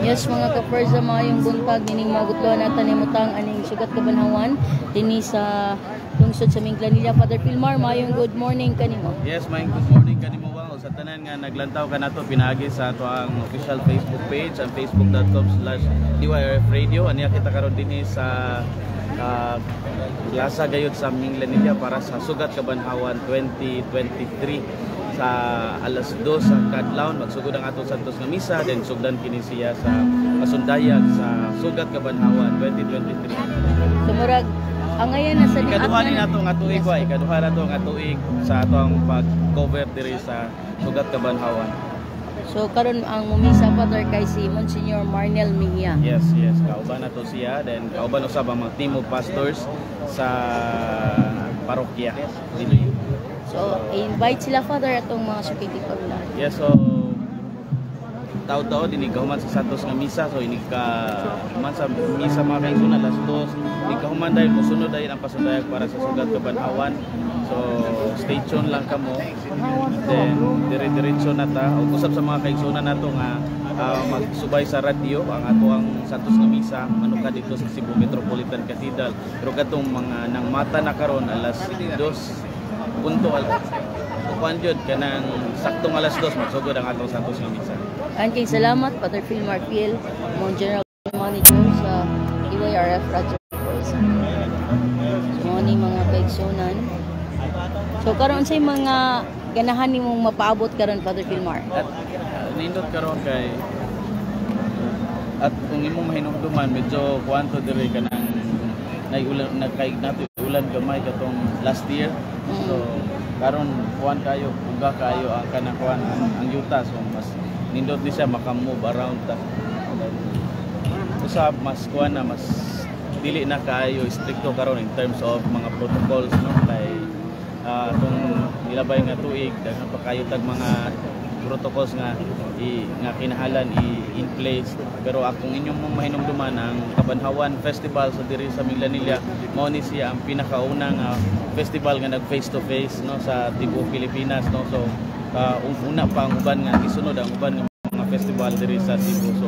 Yes, mga ka-Persa, maayong buntag dining magutloan at tanimutang aning sugat kabanhawan dinhi sa lungsod sa Minglanilla. Father Pilmar, maayong good morning kanimo. Yes, maayong good morning kanimo ba sa tanan nga naglantaw kanato pinaagi sa ato ang official Facebook page ang facebook.com/DYRF Radio. Aniya kita karon dinhi sa Plaza gayud sa Minglanilla para sa sugat kabanhawan 2023. Sa alas 2 sa kadlawon magsugod ang atong Santos nga misa, then sugdan kini siya sa pasundayag sa sugat kabanhawan 2023. Sumurag ang ngayon nasa ikaduha ni nato nga tuig wa ikaduha nato nga tuig sa atong pag-cover diri sa sugat kabanhawan. So karon ang mumisa Father kay si Monsignor Marnel Mejia. Yes, kauban nato siya, then kauban usab ang mga team of pastors sa parokya dili. So, invite sila Father atong mga sukiti pagla. Yes, so taw-taw dinig kahuman sa Santos nga misa. So inig ka man sa misa mga kaigsunan alas 2. Inig kahuman dahil musunod dahil ang pasundayag para sa sugat kabanhawan. So stay tuned lang kamo. Then dire-diretso na ta ug usab sa mga kaigsunan nato nga magsubay sa radyo ang ato ang Santos nga misa manuka dito sa Cebu Metropolitan Cathedral. Pero katong mga nang mata na karon alas 2 puntual upan jud kanang saktong alas 2 magsugod ang atong Santos nga misa. Anking salamat Father Pilmar Piel, mo General Manager sa DYRF Radio. So ni mga kaigsunan. So karon say mga ganahan nimong mapaabot karon Father Pilmar. At nindot karon kay at kung imong mahinumduman medyo kuanto diri kanang naiulan nagkaig nato ulan gamay katong last year. So karon kuan kayo uga kayo ang kanang kuan ang yuta, so mas nindot ni siya maka-move around ta. Usab mas kuan na mas dili na kayo stricto karon in terms of mga protocols no kay atong nilabay nga tuig daghan pa kayo tag mga protocols nga kinahanglan in place. Pero akong inyong mahinumduman ang Kabanhawan Festival sa diri sa Minglanilla mao ni siya ang pinakaunang festival nga nag face to face no sa tibuok Pilipinas no. So una pa ang uban nga isunod ang uban nga mga festival diri sa Cebu. So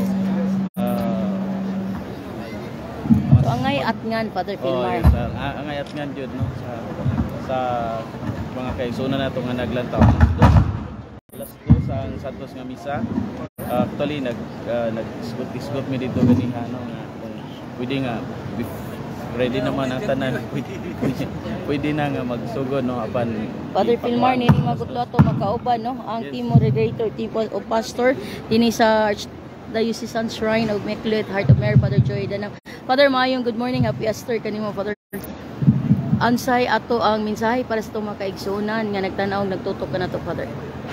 angay atngan Father Pilmar. Angay atngan jud no sa mga kaigsunan nato nga naglantaw. Alas 2 sa Santos nga misa. Actually nag-isgot mi dito ganiha no nga pwede nga ready naman ang tanan pwede na nga magsugod no apan Father Pilmar ni magutlo ato makauban no ang yes. Team moderator team of pastor dinhi sa Diocesan Shrine of Immaculate Heart of Mary Father Joy Danang. Father maayong good morning, happy Easter kanimo Father. Ansay ato ang mensahe para sa itong mga kaigsunan nga nagtanaw nagtutok ka na to Father.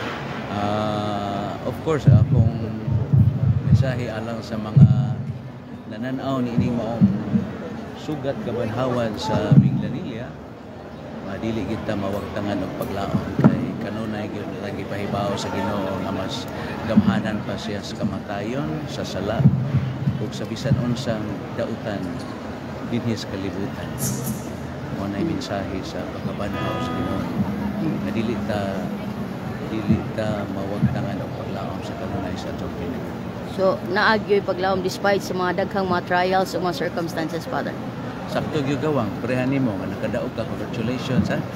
Of course akong mensahe alang sa mga nananaw ni ining maong sugat kabanhawan sa Minglanilla, madili kita mawagtangan og paglaom kay kanunay gyud lagi pahibaw sa Ginoo nga mas gamhanan pa siya sa kamatayon sa sala ug sa bisan unsang dautan dinhi sa kalibutan. Mo na mensahe sa pagkabanhaw sa Ginoo nga dili ta mawagtangan og paglaom sa kanunay sa atong Ginoo. So naagyoy paglaom despite sa mga daghang mga trials o mga circumstances Father. Sakto gyud gawang prehan nimo nga nakadaog ka, congratulations ha.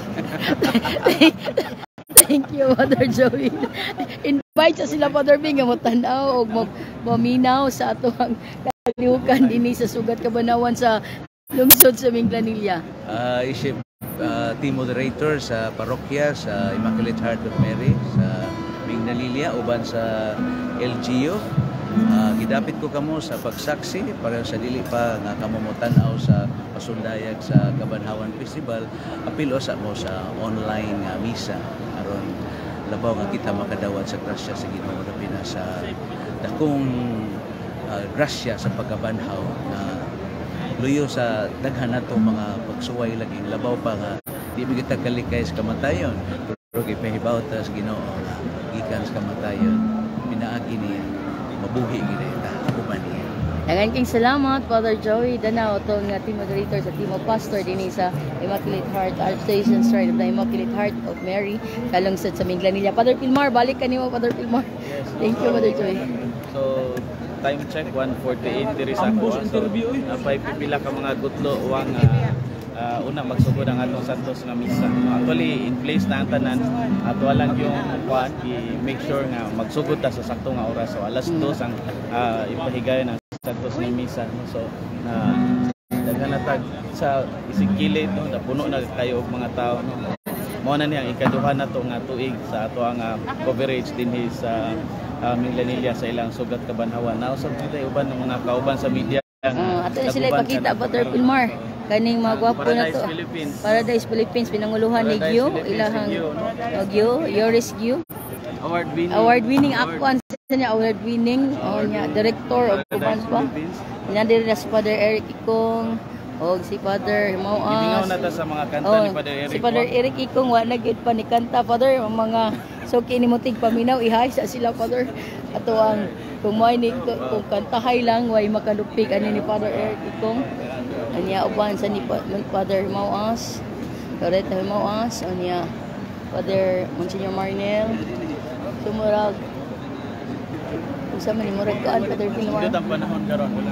Thank you Father Joey. Invite sa sila Father Bing nga mo-tan-aw og maminaw sa atong kalihukan dinhi sa sugat kabanhawan sa lungsod sa Minglanilla. Isip team moderator sa parokya sa Immaculate Heart of Mary sa Minglanilla uban sa LGU. Gidapit ko kamo sa pagsaksi para sa dili pa nga kamo mo-tan-aw sa pasundayag sa Kabanhawan Festival. Apil sa mo sa online misa aron labaw nga kita makadawat sa grasya sa Ginoo na sa dakong grasya sa pagkabanhaw na luyo sa daghan nato mga pagsuway laging labaw pa nga di mi kita kalikay sa kamatayon pero gipahibaw ta sa Ginoo gikan sa kamatayon pinaagi niya mabuhi gid ta uban niya. Daghang king salamat Father Joey Danao tong team moderator sa team of pastor dinhi sa Immaculate Heart Archdiocese Shrine of the Immaculate Heart of Mary kalungsod sa Minglanilla. Father Pilmar, balik kanimo Father Pilmar. Yes, thank you Father Joey. So time check 1:48 diri sa ako. So napay pipila ka mga gutlo uwang una magsugod ang atong Santos nga misa. Actually in place na ang tanan at walang yung kuan i-make sure nga magsugod ta sa sakto nga oras. So alas 2 ang ipahigayon ang Santos nga misa. So daghan na tag sa isig kilid no, napuno na kayo og mga tao no. Mao na ni ang ikaduha na to nga tuig sa ato ang coverage dinhi sa Minglanilla sa ilang sugat kabanhawan. Nausab kita uban ng mga kauban sa media. Ato na sila ipakita Brother Pilmar. Kaning mga gwapo na to. Paradise Philippines pinanguluhan ni Gyo, ilahang Gyo, Yoris Gyo. Award winning ako niya award winning niya director of Cubans pa. Nandiri na si Father Eric Ikong o si Father Himawas. Giningaw na ta sa mga kanta ni Father Eric. Si Father Eric Ikong wa na gyud pa ni kanta Father ang mga so kinimutig paminaw ihay sa sila Father. Ato ang kung kantahay lang way makalupig ani ni Father Eric Ikong. Anya uban sa ni Father Himawas. Loretta Himawas anya Father Monsignor Marnel. Sumurag usa man ni murag kaan Father Pilmar. Dito ang panahon karon wala.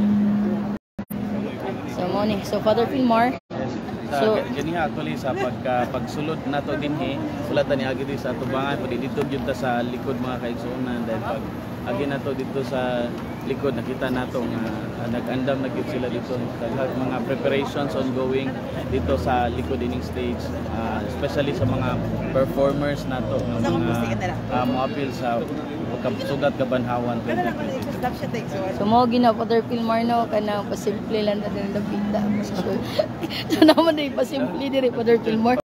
So Father Pilmar. So ganiha actually sa pagsulod nato dinhi wala ta ni agi sa tubangan pwede dito gyud ta sa likod mga kaigsuonan dahil pag agi nato dito sa likod nakita nato nga nag-andam na gyud sila dito daghang mga preparations ongoing dito sa likod ining stage especially sa mga performers nato nga mga moapil sa sugat kabanhawan 2020. So mo gina Father Pilmar no kana pasimple lang na din napita. So naman din pasimple diri Father Pilmar.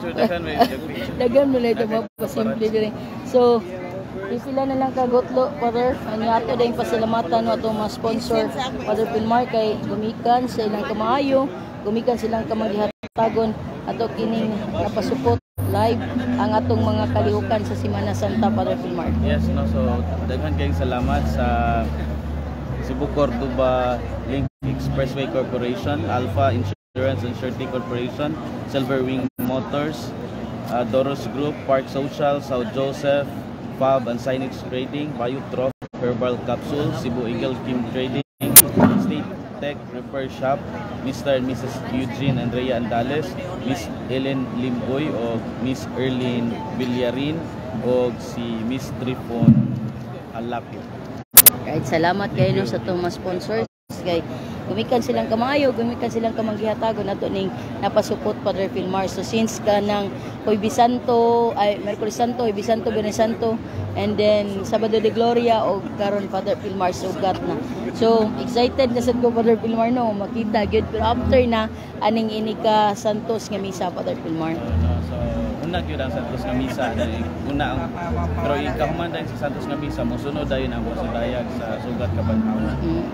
Dagan mo lang ito pasimple diri. So pipila na lang kagotlo Father. Anya ato din pasalamatan no ato mga sponsor Father Pilmar kay gumikan sa ilang kamaayo, gumikan silang kamagihatagon ato kining napasupot live ang atong mga kalihukan sa Semana Santa Father Pilmar. Yes no, so daghan kayong salamat sa Cebu Cordoba Link Expressway Corporation, Alpha Insurance and Surety Corporation, Silver Wing Motors, Doros Group, Park Social, South Joseph, Fab and Signage Trading, Biotrop, Herbal Capsule, Cebu Eagle Kim Trading, State Tech Repair Shop, Mr. and Mrs. Eugene and Rhea Andales, Miss Ellen Limboy o Miss Erlene Villarin o si Miss Trifon Alapio. Right, salamat kayo no, sa itong mga sponsors. Kay gumikan silang kamayo, gumikan silang kamanggihatagon nato ning napasupot Father Pilmar. So since kanang Huwebes Santo, Miyerkules Santo, Huwebes Santo, Biyernes Santo, and then Sabado de Gloria o karon Father Pilmar sugat na. So excited na sad ko Father Pilmar no makita gyud pero after na aning inika Santos nga misa Father Pilmar. So una gyud ang Santos nga misa una ang pero ikahuman dahil sa Santos nga misa mosunod dayon ang pasidayag sa sugat kabanhawan.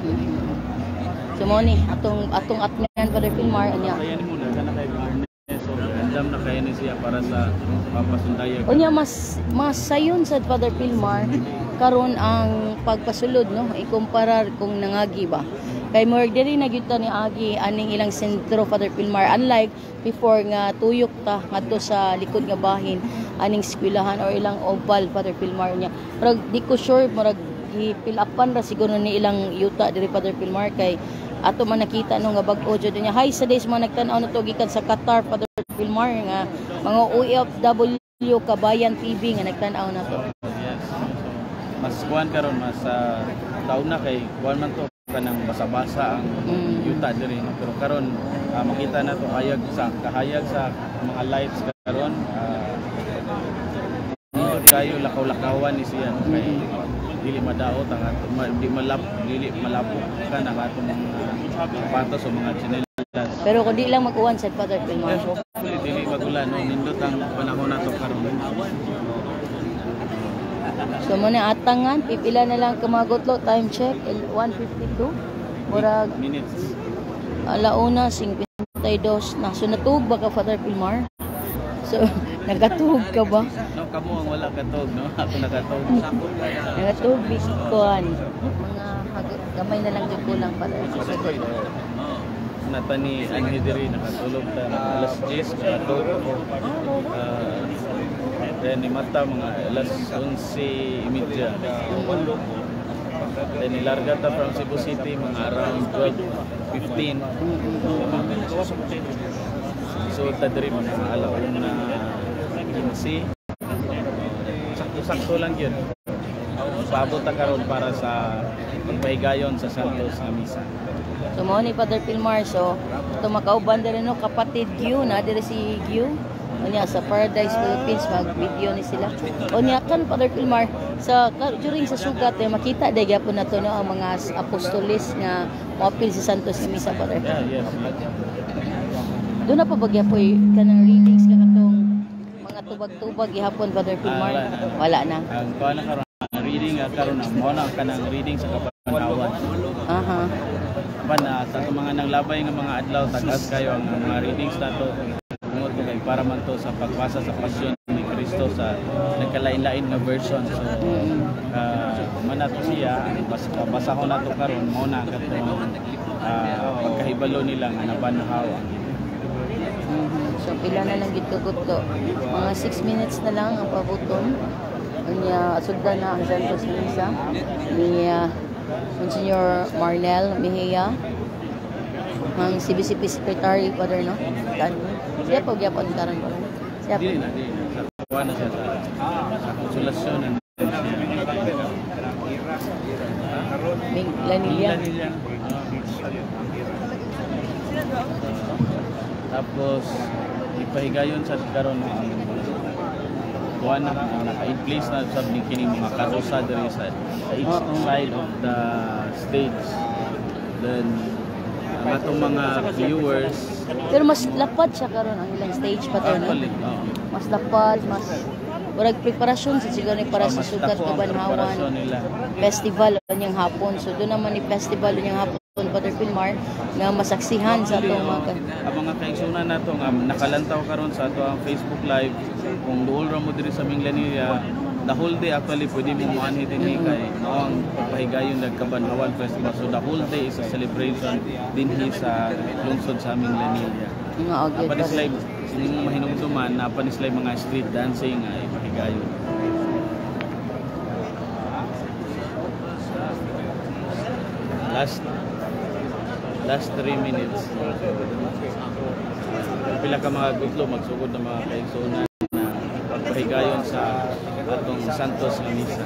So mo ni atong atmian Father Pilmar anya. Kaya ni muna kana kay Ernest so andam na kaya ni siya para sa papasundayag. Unya mas sayon sa Father Pilmar karon ang pagpasulod no ikumparar kung nangagi ba. Kay more diri na gyud ta ni agi aning ilang sentro Father Pilmar unlike before nga tuyok ta ngadto sa likod nga bahin aning eskwelahan or ilang oval Father Pilmar niya. Pero di ko sure murag ipilapan ra siguro ni ilang yuta diri Father Pilmar kay ato man nakita no nga bag-o jud niya. Hi sa days mo nagtan-aw na to gikan sa Qatar Father Pilmar nga mga OFW Kabayan TV nga nagtan-aw na to. Yes. Mas kuan karon mas taon na kay kuan man to kanang basa-basa ang yuta diri pero karon makita na to kahayag sa mga lives karon kayo lakaw-lakawan ni siya kay dili madaot ang ato dili malapok kan ang atong patos o mga chinelas. Pero kung di lang mag-uwan sa Father Pilmar. Yes, hopefully dili magulan no nindot ang panahon nato karon. So mo na atangan pipila na lang kamagotlo time check 1:52 murag minutes. Alauna 52 na. So natug ba ka Father Pilmar? So nagatug ka ba? No, kamo ang wala katog no. Ako nagatog. Nagatug bikuan. Mga gamay na lang gyud kulang Father. Natani ang diri nakatulog ta alas 10 katog. Then ni mata mga alas 11:30. Then nilarga ta from Cebu City mga around 12:15. So ta diri mga alauna 15. Sakto lang yun. Paabot ta karon para sa pagpahigayon sa Santos nga misa. So mo ni Father Pilmar, so ito makauban din no kapatid Gyu na dire si Gyu. Unya sa Paradise Philippines mag-video ni sila. Unya kan Father Pilmar sa during sa sugat makita day gyapon nato no ang mga apostolis nga moapil si Santos nga misa, Father. Yeah, yes. Doon na pa bagya po kanang readings ka katong mga tubag-tubag gihapon, Father Pilmar? Wala na. Ang kuha na karon reading karon na mo na kanang reading sa Kabanhawan. Aha. Ban sa mga nanglabay nga mga adlaw tagas kayo ang mga readings nato tungod kay para man to sa pagbasa sa pasyon ni Kristo sa nagkalain-lain nga version. So manato siya basahon nato karon mo na katong pagkahibalo nila nga nabanhawa. So pila na lang gito-guto. Mga 6 minutes na lang ang pabuton. Unya sugdan na ang Santos nga misa ni Monsignor Marnel Mejia, ang CBCP Secretary, Father, no? Siya po gyapon karon po. Siya po. Dili na. Kuha na siya sa konsolasyon ng Lanilla. Tapos ipahigayon sa karon ang kuha na naka-in-place na sa kining mga karosa diri sa each side of the stage. Then ang atong mga viewers Pero mas lapad siya karon ang ilang stage, Father, no? Mas lapad, mas murag preparasyon sa siguro ni para sa sugat Kabanhawan festival unyang hapon. So doon naman ni festival unyang hapon, Father Pilmar, nga masaksihan sa atong mga ang mga kaigsunan nato nga nakalantaw karon sa ato ang Facebook live kung duol ra mo diri sa Minglanilla the whole day actually pwede mo moanhi dinhi kay mao ang pagpahigayon ng Kabanhawan Festival. So the whole day is a celebration dinhi sa lungsod sa Minglanilla. mga audio. Napanislay yung mahinumduman, napanislay mga street dancing ay pahigayon. Last 3 minutes. Pila ka mga gudlo magsugod na mga kaigsunan na pagpahigayon sa atong Santos nga misa.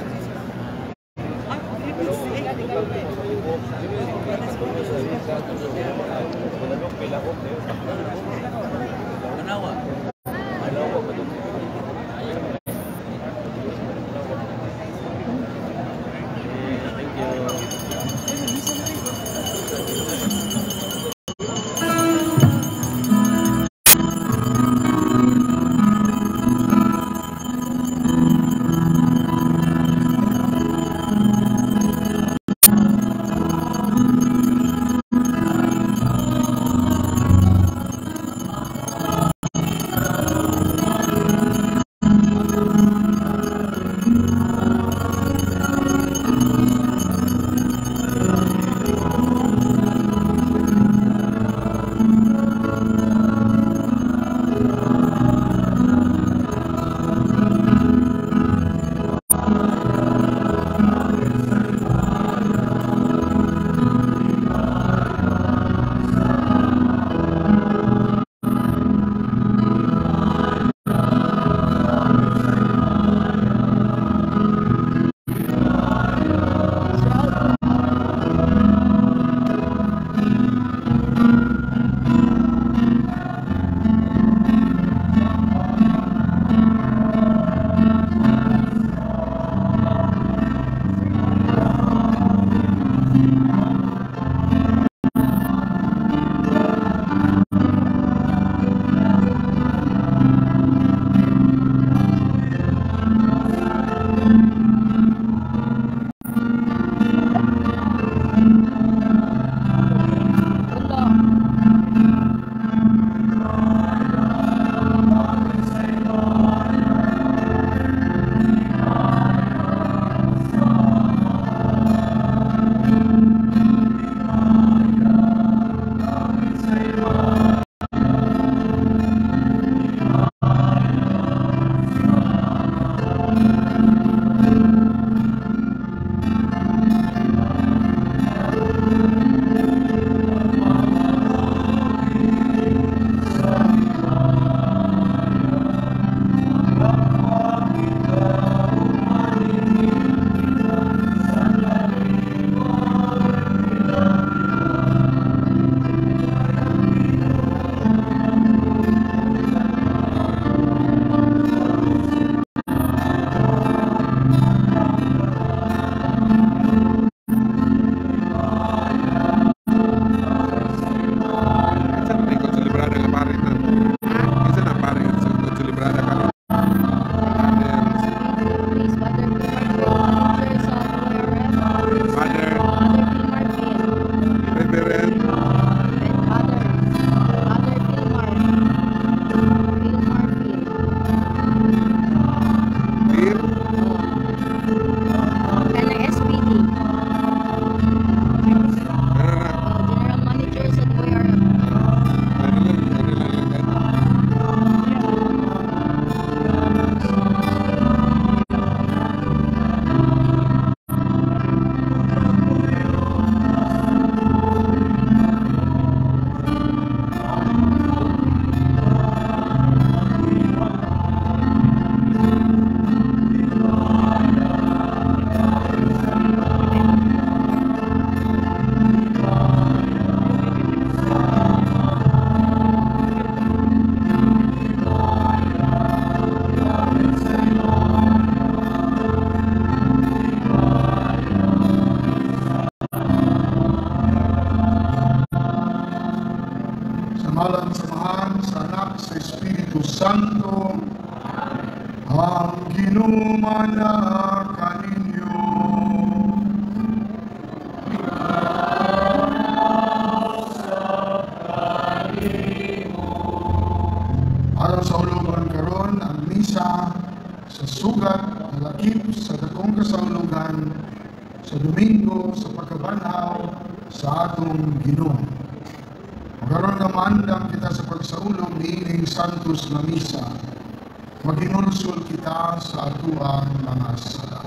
Santo, ang ginumana kaninyo. Araw sa ulugan karon ang misa sa sugat lakip sa dakong kasaulugan sa Domingo sa pagkabanhaw sa atong Ginoo. Karon naman lang kita sa pagsaulog niining Santos na misa. Maginulsol kita sa atuang mga sala.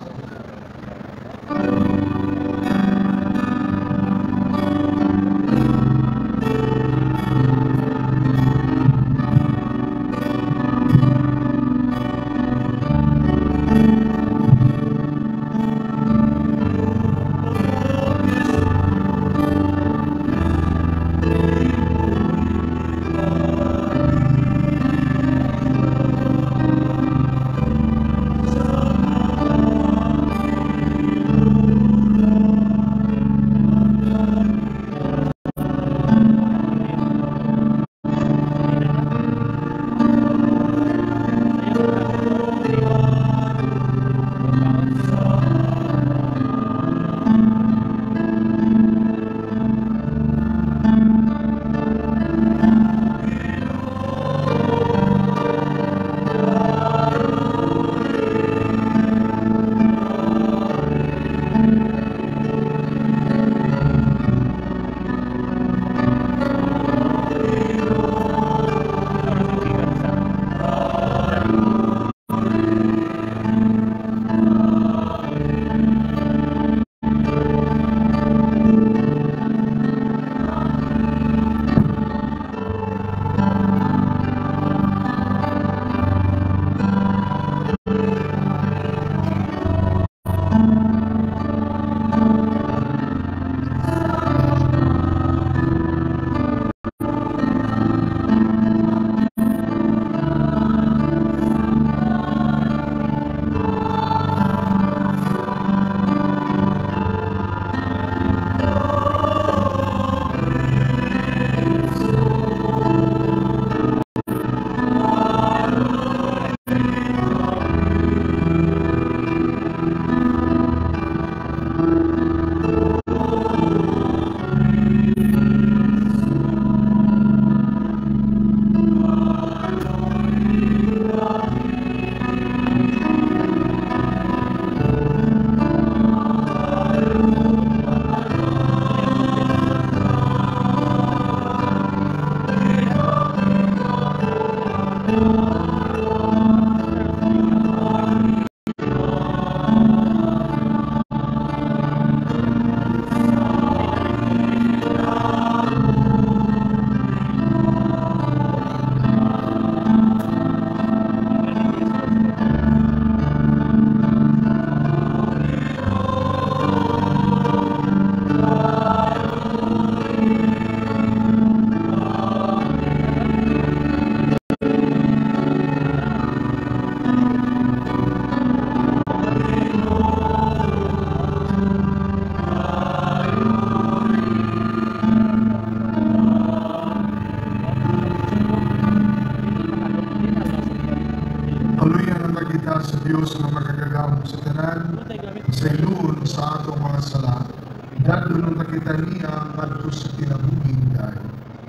Diyos na magagagam sa tanan sa iluon sa atong mga sala. Dadulong na kita niya ngadto sa kinabuging dahil.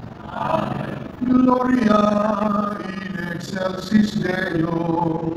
Gloria in excelsis Deo.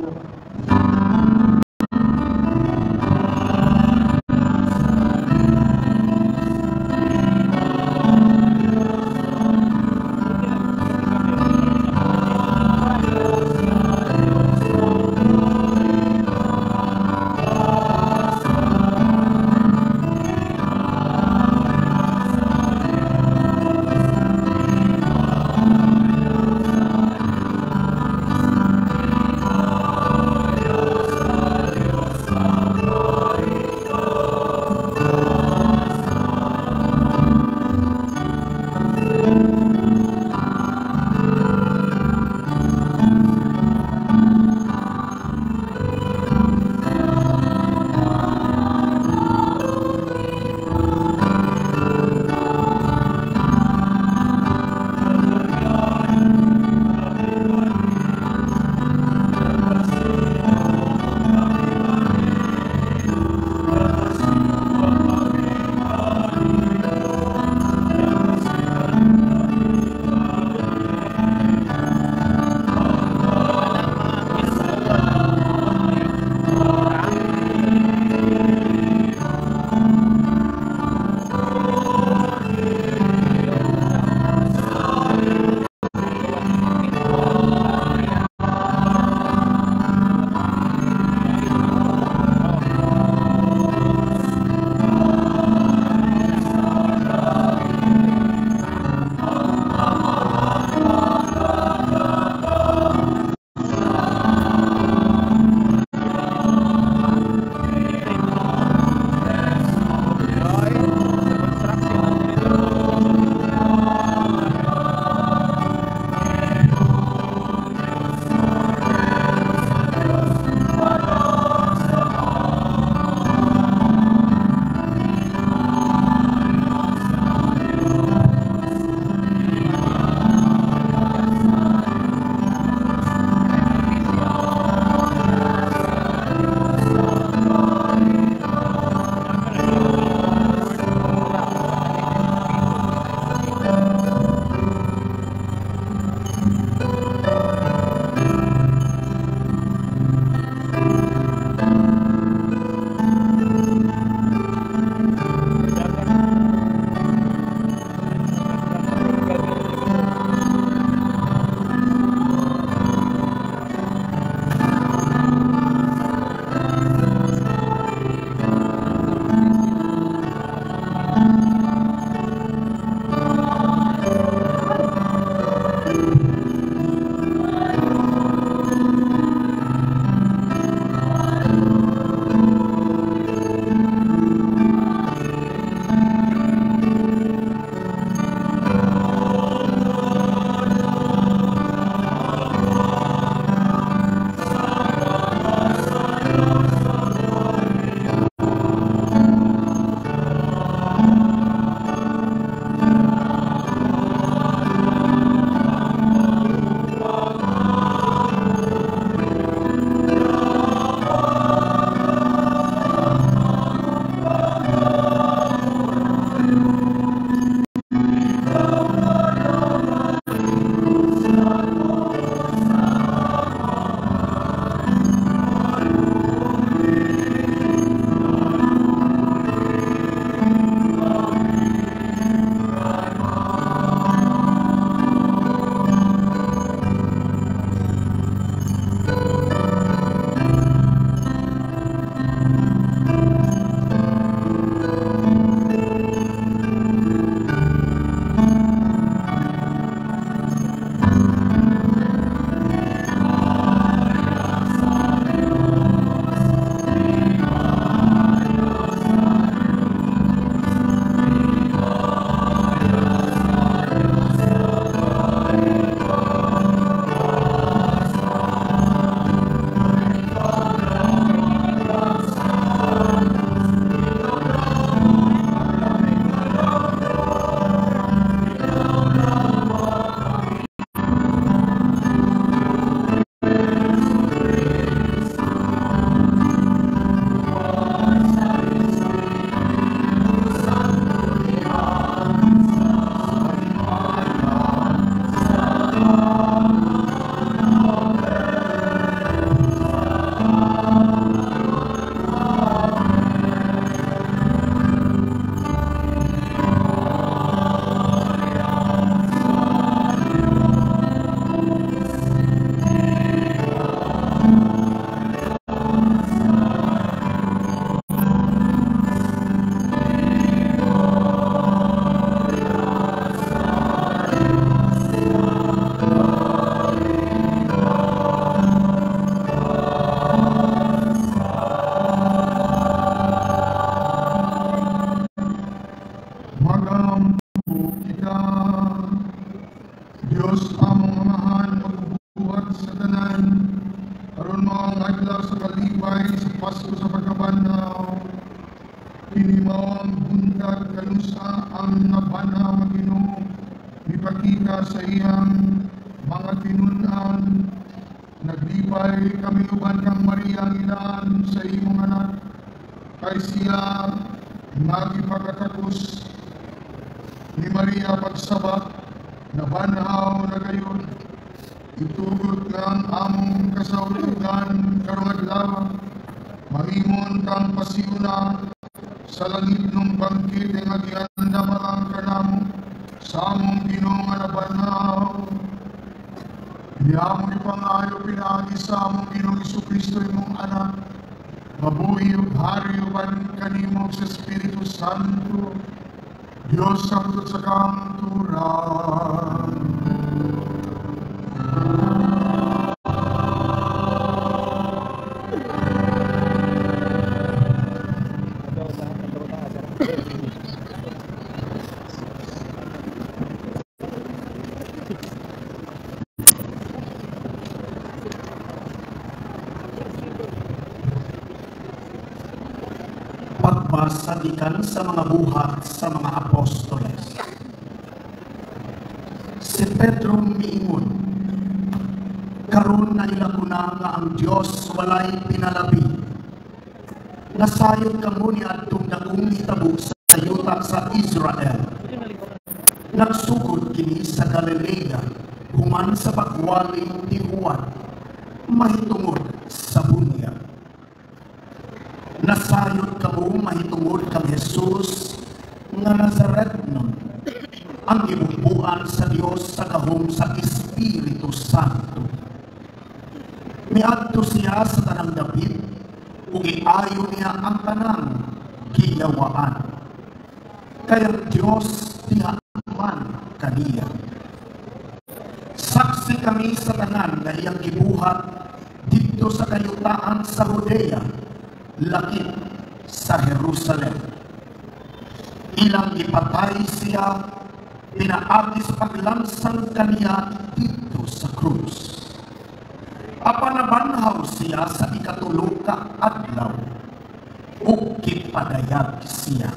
magampo kita. Diyos among amahan, magbubuhat sa tanan, aron mga adlaw sa kalipay, sa Pasko sa pagkabanaw, kinimaw ang buntag kanusa ang nabanaw nga Ginoo, ipakita sa iyang mga tinunan. Naglipay kami uban kang Maria ngilaan sa imong anak, kay siya nagipagatakos ni Maria pagsabak, nabanaw na gayon. Itugot kang among kasaulogan karong adlaw, mahimon kang pasiuna sa langit ng bangkit nga gihanda malang kanamo sa among Ginoo nga nabanaw. Iyamong ipangayo pinaagi sa among Ginoong Jesucristo imong anak, mabuhi ug hari uban kanimo sa Espiritu Santo, Diyos sa hangtod sa kamturan. Pagbasadikan sa mga buhat sa mga apostoles. Si Pedro miingon, karon na ilakuna nga ang Dios walay pinalabi. Nasayod kamo ni adtong dakong hitabo sa yuta sa Israel. Nagsugod kini sa Galilea, human sa pagwaling ni Juan, mahitungod sa bunya. Nasayod kamo mahitungod kang Jesus nga Nazaretnon, ang gibubuan sa Dios sa gahom sa Espiritu Santo. Miadto siya sa tanang dapit, ug iayo niya ang tanang giyawaan. Kaya Dios tinaaman kaniya. Saksi kami sa tanan nga iyang gibuhat dito sa kayutaan sa Judea, lakip sa Jerusalem. Ilang ipatay siya, pinaagis paglansang kaniya dito sa krus. Apanabanhaw siya sa ikatulog ka adlaw, ug gipadayag siya.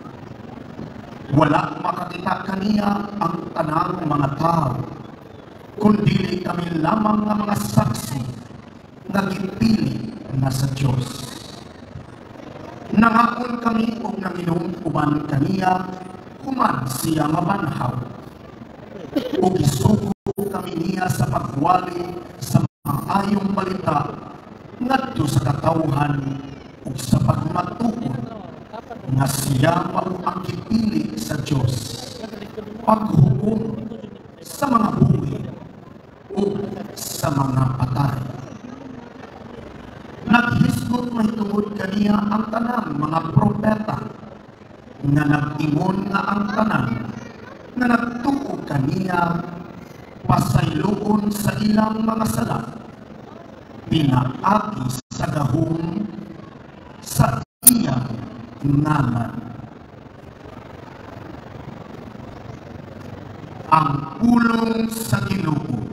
Wala makakita kaniya ang tanang mga tao, kundi kami lamang nga mga saksi nga gipili na sa Diyos. Nangakon kami og nanginom uban kaniya, human siya mabanhaw. O gisugo kami niya sa pagwali sa maayong balita ngadto sa katawhan ug sa pagmatukod nga siya mao ang gipili sa Dios, paghukom sa mga buhi ug sa mga patay. Naghisgot mahitungod kaniya ang tanang mga propeta nga nag-ingon nga ang tanang nga nagtuo kaniya pasayloon sa ilang mga sala, pinaagi sa gahom sa iyang ngalan. Ang pulong sa Ginoo.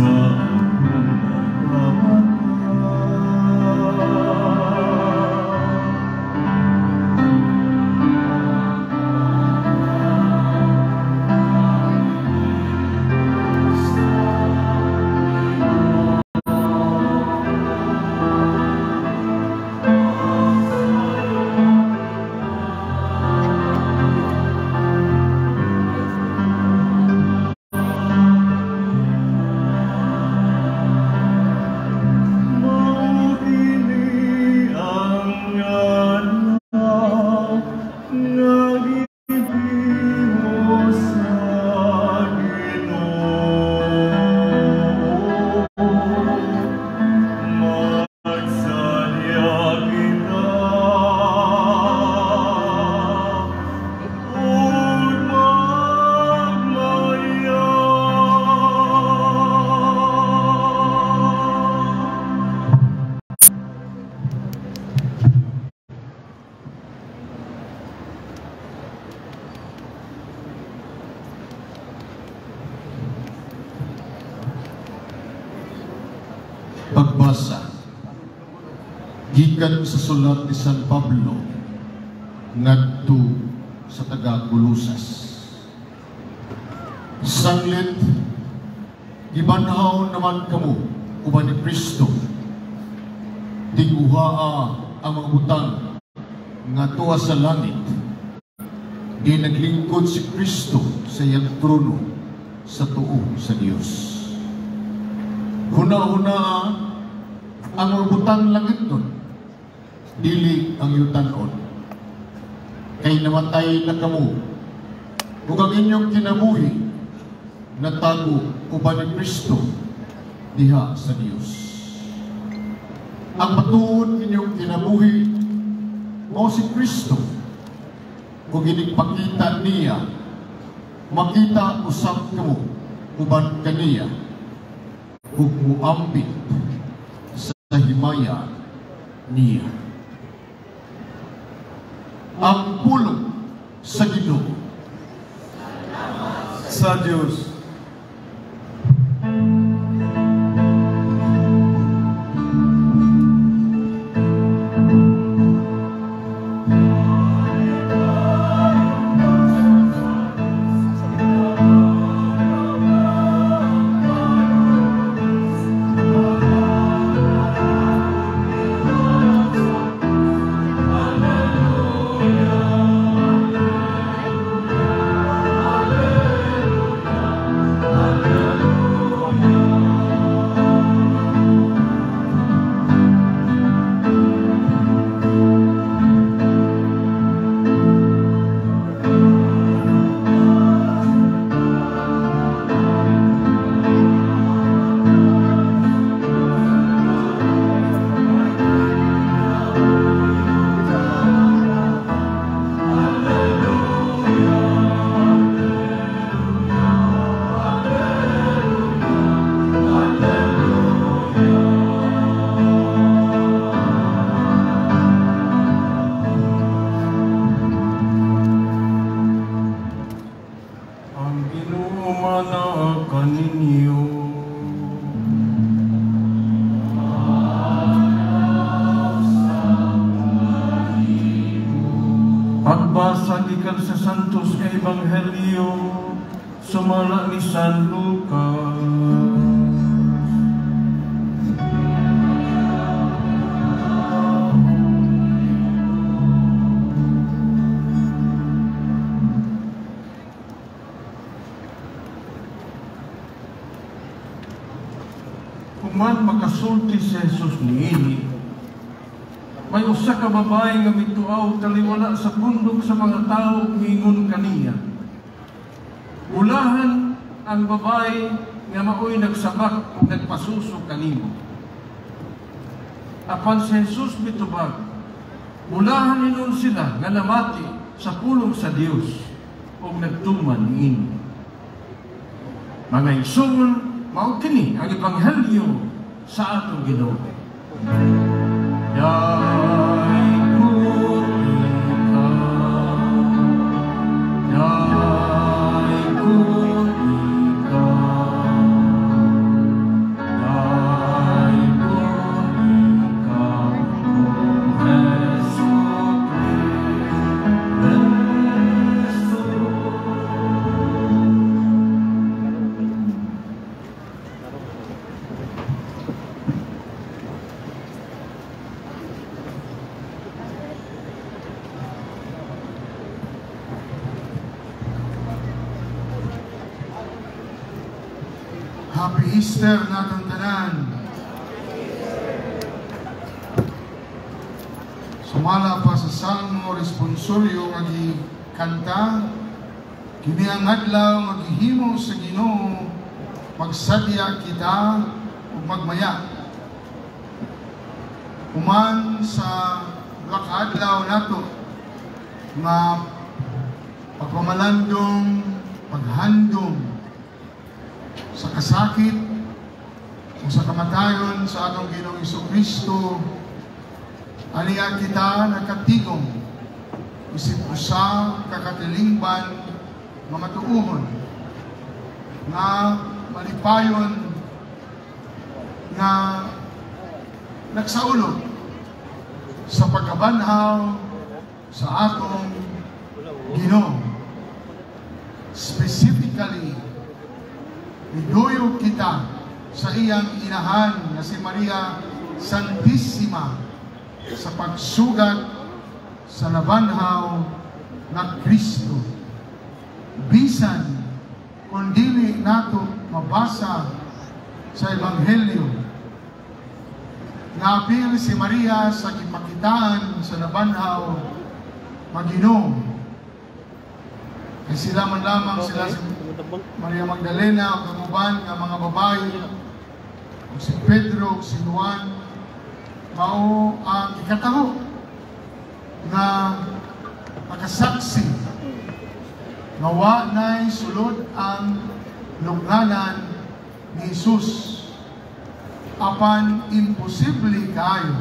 Pagbasa gikan sa sulat ni San Pablo ngadto sa taga-Kolosas. Sanglit gibanhaw naman kamo uban ni Kristo, tiguhaa ang mga butang nga tuwa sa langit, di naglingkod si Kristo sa iyang trono sa tuo sa Dios. Huna-huna ang mga butang langit nun, dili ang yutanon. Kay namatay na kamo, ug ang inyong kinabuhi natago uban ni Kristo diha sa Dios. Ang patuod inyong kinabuhi mao si Kristo, ug ginigpakita niya, makita usab kamo uban kaniya, ug muambit sa himaya niya. Ang pulong sa Ginoo. Sa Diyos. Pagbasa gikan sa Santos nga Ebanghelyo sumala ni San Lucas. Human makasulti si Jesus niini, may usa ka babae nga mituaw taliwala sa bundok sa mga tao mingon kaniya. Ulahan ang babae nga maoy nagsabak ug nagpasuso kanimo. Apan si Jesus mitubag, ulahan ninon sila nga namati sa pulong sa Dios ug nagtuman niini. Mga igsoon, mao kini ang ebanghelyo sa atong Ginoo. Happy Easter natong tanan. Sumala pa sa salmo responsoryo nga kanta, kini ang adlaw nga gihimo sa Ginoo, magsadya kita ug magmaya. Human sa adlaw nato nga pagpamalandong, paghandom sa kasakit o sa kamatayon sa atong Ginoong Jesucristo. Aliya kita nakatigong isip usa kakatilingban nga matuuhon nga malipayon nga nagsaulog sa pagkabanhaw sa atong Ginoo. Specifically, iduyog kita sa iyang inahan na si Maria Santissima sa pagsugat sa nabanhaw na Kristo. Bisan kung dili nato mabasa sa Ebanghelyo, naapil si Maria sa gipakitaan sa nabanhaw Ginoo. Kay sila man lamang sila si Maria Magdalena o kamuban ng mga babae, o si Pedro o si Juan, mao ang ikataho na makasaksi nga wa na'y sulod ang lugnanan ni Jesus. Apan imposible kaayo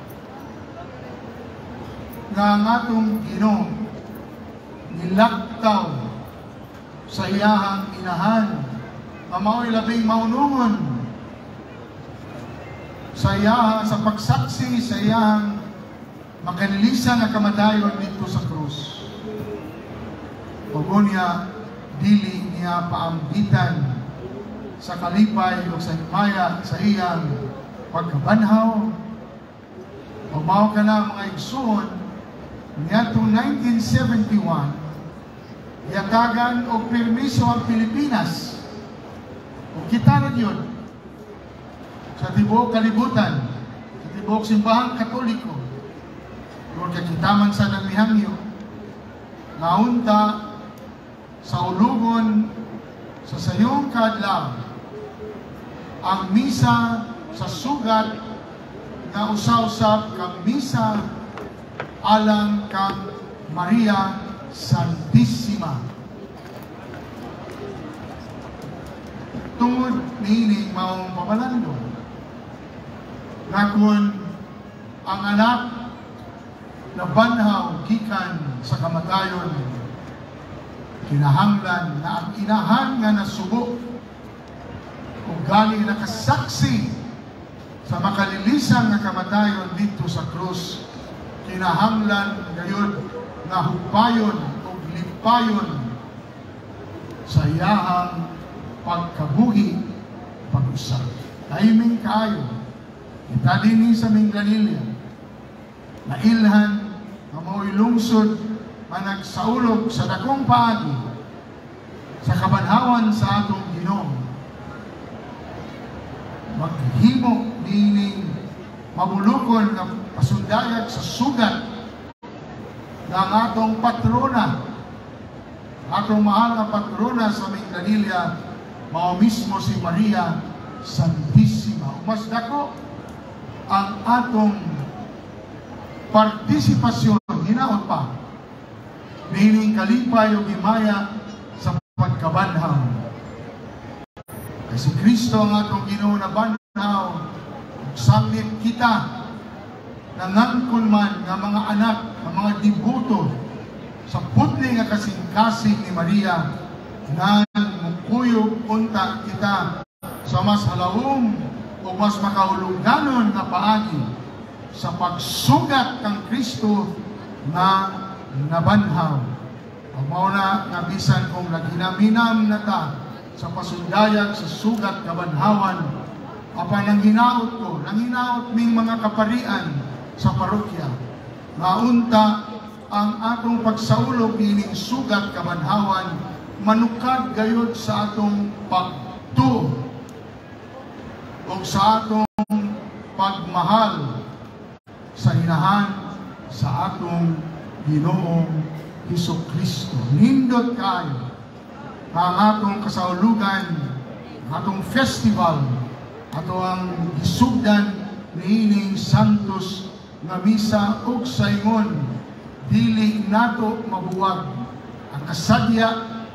nga ang atong Ginoo nilaktaw sa iyahang inahan nga mao'y labing maunungon sa pagsaksi sa iyang makanilisan nga kamatayon dito sa krus. Pagkunya dili niya paambitan sa kalipay o sa himaya sa iyang pagkabanhaw. Pagmao ka na mga igsoon niya 1971 yatagan o permiso ang Pilipinas o kita na yun sa tibuok kalibutan, sa tibuok simbahang Katoliko, o kakitaman sa namihangyo, naunta sa ulugon sa sayong kaadlaw ang misa sa sugat na usaw-usab kang misa alang kang Maria Santissima. Tungod niining maong pabalando na kung ang anak na banhaw gikan sa kamatayon, kinahanglan na ang inahan nga nasubo o galing nakasaksi sa makalilisan nga kamatayon dito sa krus, kinahanglan gayon na hupayon o lipayon sa iyahang pagkabuhi pag-usap. Taiming kaayo kita din sa Minglanilla na ilhan na mao'y lungsod managsaulog sa dakong paagi sa kabanhawan sa atong Ginoo. Maghimo nining mabulukon nga pasundayag sa sugat ng atong patrona, atong mahal na patrona sa Minglanilla, mao mismo si Maria Santissima. Mas dako ang atong partisipasyon, hinaot pa, nining kalipay o himaya sa pagkabanhaw. Kasi Kristo ang atong Ginoo na banhaw, sanglit kita nangangkon man nga mga anak, nga mga dibuto sa putli nga kasing-kasing ni Maria, nang mukuyog unta kita sa mas halawong o mas makahuluganon na paagi sa pagsugat kang Kristo na nabanhaw. Ang mauna nga bisan kung naginaminam na ta sa pasundayag sa sugat kabanhawan, apan nang hinaot ko, nang hinaot ming mga kaparian sa parokya, naunta ang atong pagsaulog ining sugat kabanhawan manukad gayud sa atong pagtuo o sa atong pagmahal sa inahan sa atong Ginoong Hesukristo. Nindot kayo ang atong kasaulugan, atong festival, ato ang isugdan niining Santos nga misa ug saingon dili nato mabuwag ang kasadya,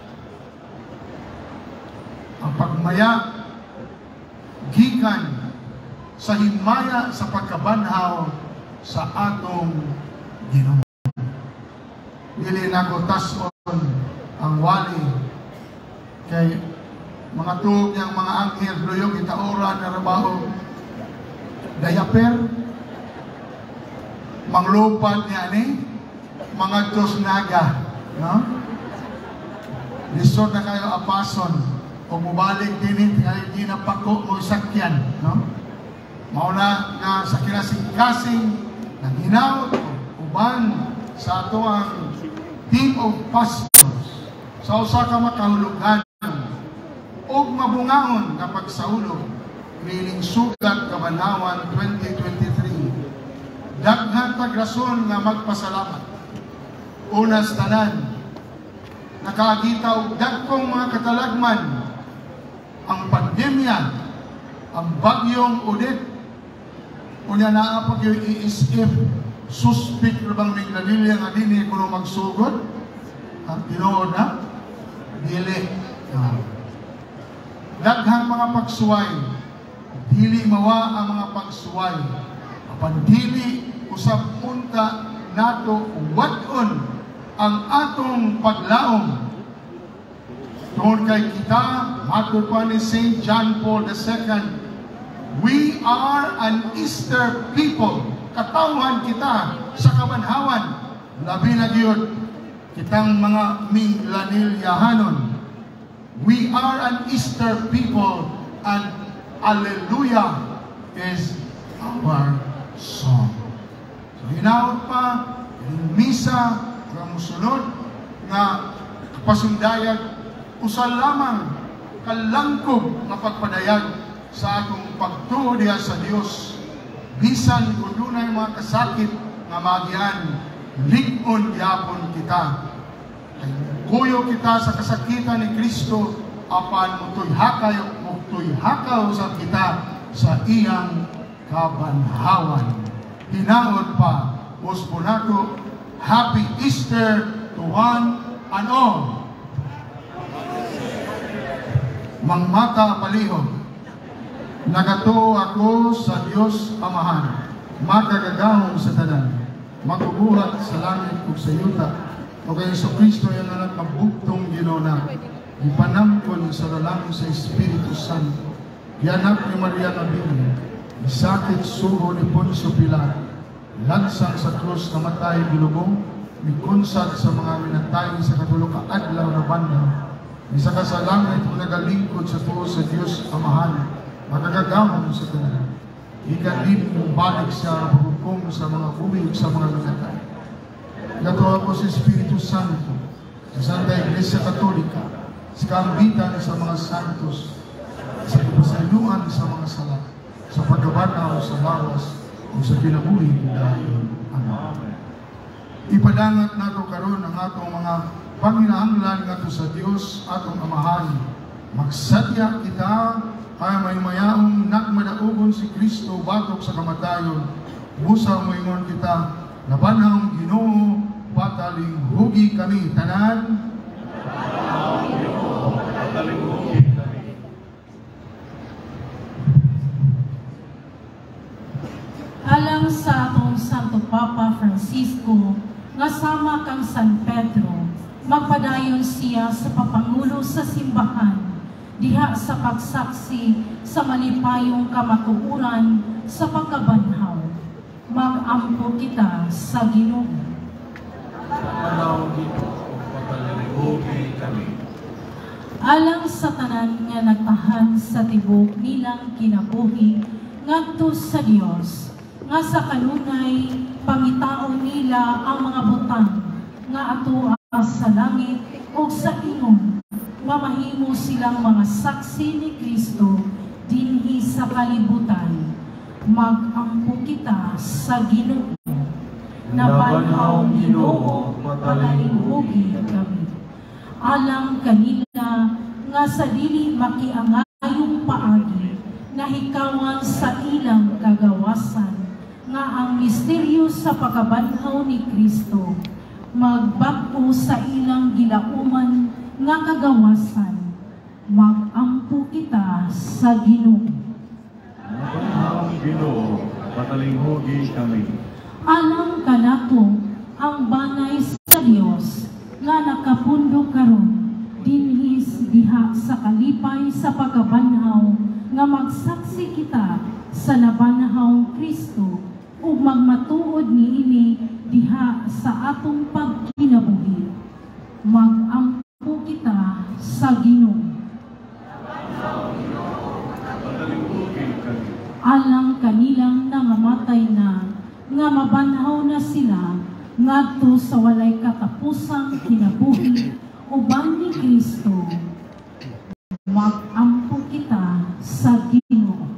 ang pagmaya gikan sa himaya sa pagkabanhaw sa atong Ginoo. Dili nako tas-on ang wali kay mga tuog niyang mga anghel luyog itaoran na rabaho dayaper manglupad niya ni mga Diyos naga, no? Lisod na kayo apason o mubalik din kayo ginapako mo sakyan, no? Mauna nga sa kinasing-kasing na ginawat uban sa ato ang team of pastors sa usa ka makahulugan o mabungaon na pagsaulog nining sugat kabanhawan 2023. Daghan tag rason nga magpasalamat. Unas tanan, nakakita og dagkong mga katalagman, ang pandemya, ang bagyong Odette, unya naa pag yung iisip, suspect na bang naglalilya nga din kuno magsugod? Ang tinuod na? Dili. Daghang mga pagsuway, dili mawa ang mga pagsuway. Apan dili usab unta nato wadon ang atong paglaom. Tungod kay kita, matod pa ni St. John Paul II, we are an Easter people. Katawhan kita sa kabanhawan. Labi na gyud kitang mga Minglanilyahanon. We are an Easter people and Alleluia is our song. So hinaot pa yung misa nga musunod nga pasundayag usal lamang kalangkob nga pagpadayag sa atong pagtuo diha sa Dios. Bisan kung dunay mga kasakit nga magian, lig-on gyapon kita. Kuyo kita sa kasakitan ni Kristo apan mutuyhakaw sa kita sa iyang kabanhawan. Hinaot pa, Posponato, Happy Easter to one and all. Mangmata palihog, nagato ako sa Dios Amahan, makagagahong sa tanan, magubuhat sa langit ug sa yuta, o kay Jesucristo yung anak kabugtong ginona, ipanamkon sa lalangin sa Espiritu Santo, yanak ni Maria Nabili, isakit suho ni Poncio Pilato, lansang sa krus namatay bilubong, mikunsat sa mga minatay sa katulong kaadlaw na banda, isa ka sa langit kung nagalingkod sa tuo sa Diyos Amahan, magagagamon sa tanan. Ikan din mong balik sa paghukom sa mga bumig sa mga minatay. Nato ako sa Espiritu Santo, sa Santa Iglesia Katolika, sa kaambitan sa mga santos, sa kapasayuan sa mga sala, sa pagkabanaw sa lawas, o sa kinabuhi dahil Amen. Ipadangat nato karon ang atong mga panginahanglan nato sa Dios atong Amahan. Magsadya kita kaya may mayaong nakmadaugon si Kristo batok sa kamatayon. Busa moingon kita nabanhang Ginoo pataling hugi kami tanan. Pataling hugi kami. Alang sa atong Santo Papa Francisco, nga sama kang San Pedro, magpadayon siya sa papangulo sa simbahan, diha sa pagsaksi sa malipayong kamatuuran sa pagkabanhaw. Mag-ampo kita sa Ginoo. Alang sa tanan nga nagtahan sa tibok nilang kinabuhi ngadto sa Dios, nga sa kanunay pangitaon nila ang mga butang nga ato sa langit o sa ingon, mamahimo silang mga saksi ni Kristo dinhi sa sa kalibutan, magampo kita sa Ginoo. Nabanhaw Ginoo, patalinghugi kami. Alang kanila nga sa dili makiangayong paagi, nahikawan sa ilang kagawasan, nga ang misteryo sa pagkabanhaw ni Kristo, magbag-o sa ilang gilauman nga kagawasan, magampo kita sa Ginoo. Nabanhaw Ginoo, patalinghugi kami. Alang kanato ang banay sa Dios nga nakapundo karon dinhis diha sa kalipay sa pagkabanhaw, nga magsaksi kita sa nabanhaw Kristo ug magmatuod niini diha sa atong pagkinabuhi. Magampo kita sa Ginoo. Alang kanilang nangamatay na, nga mabanhaw na sila ngadto sa walay katapusang kinabuhi uban ni Kristo, magampo kita sa Ginoo.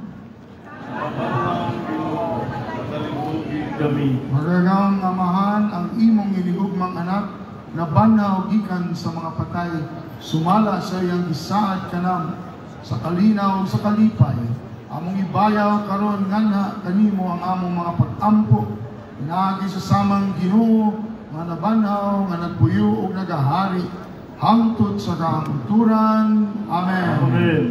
Magagang amahan ang imong inigugmang anak na banhaw gikan sa mga patay, sumala sa iyang gisaad kanam sa kalinaw sa kalipay. Among ibayaw karon nganha kanimo ang among mga pag-ampo, inaagi sa samang Ginoo nga nabanhaw nga nagpuyo ug nagahari hangtod sa kahangturan. Amen. Amen.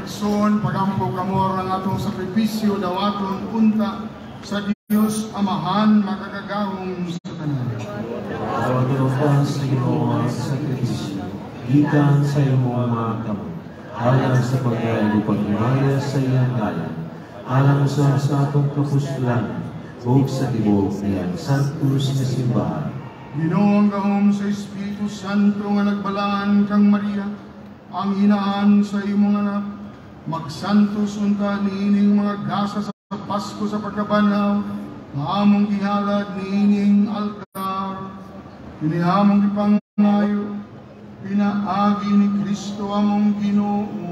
igsoon pagampo kamor ang atong sakripisyo dawaton unta sa Dios Amahan makagagahom sa tanan. Pagod ka sa iyong mga sakripisyo, gikan sa iyong mga kamot, alang sa pagkain pagmaya sa iyang ngalan, alang sa atong kapuslanan, o sa tibok niyang santos na simbahan. Ginoong gahom sa Espiritu Santo nga nagbalaan kang Maria, ang hinaan sa imong anak, magsantos unta niining mga gasa sa Pasko sa pagkabanaw, nga among gihalad niining altar, pinihamong ipangayo, pinaagi ni Kristo among Ginoo.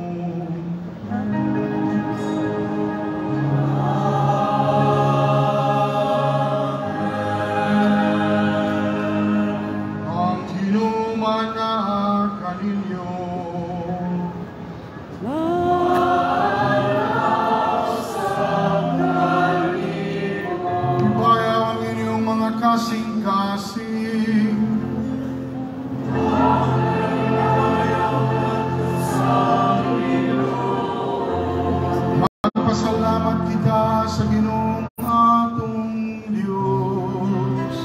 Ang ginuman na kaninyo. Ibayaw ang inyong mga kasing-kasing. Magpasalamat kita sa Ginoong atong Diyos.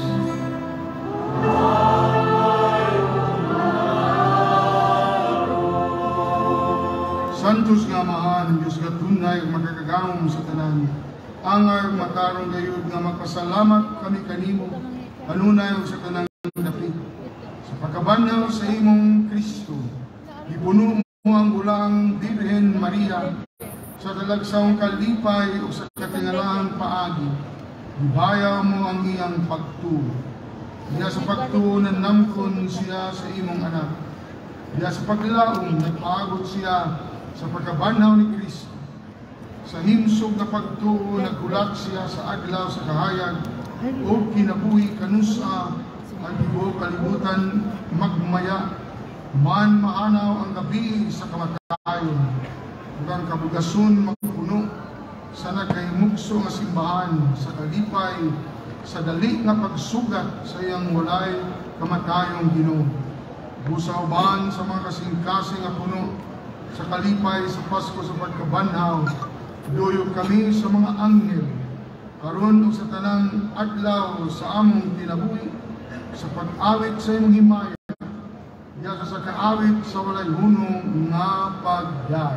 Santos nga Amahan, Diyos nga tunay magagagahom sa tanan. Angar matarong gayud nga magpasalamat kami kanimo, kanunay sa tanang dapit. Sa pagkabanaw sa imong Kristo, ipuno mo ang bulang Birhen Maria sa dalagsawang kalipay o sa katingalaang paagi. Ibayaw mo ang iyang pagtuo. Diya sa pagtuo na namkon siya sa imong anak. Diya sa paglaong nagpagod siya sa pagkabanaw ni Kristo. Sa himsog na pagtuo nagkulat siya sa adlaw sa kahayag o kinabuhi kanusa ang tibuok kalibutan magmaya man maanaw ang gabi sa kamatayon ug ang kabugason magpuno sa nagkahimugso nga simbahan sa kalipay sa dali nga pagsugat sa iyang walay kamatayong Ginoo. Busa uban sa mga kasing-kasing nga puno sa kalipay sa Pasko sa pagkabanhaw, doyo kami sa mga anghel karon ug sa tanang adlaw sa among kinabuhi sa pag-awit sa imong himaya diya sa kaawit sa walay hunong nga pagdayon.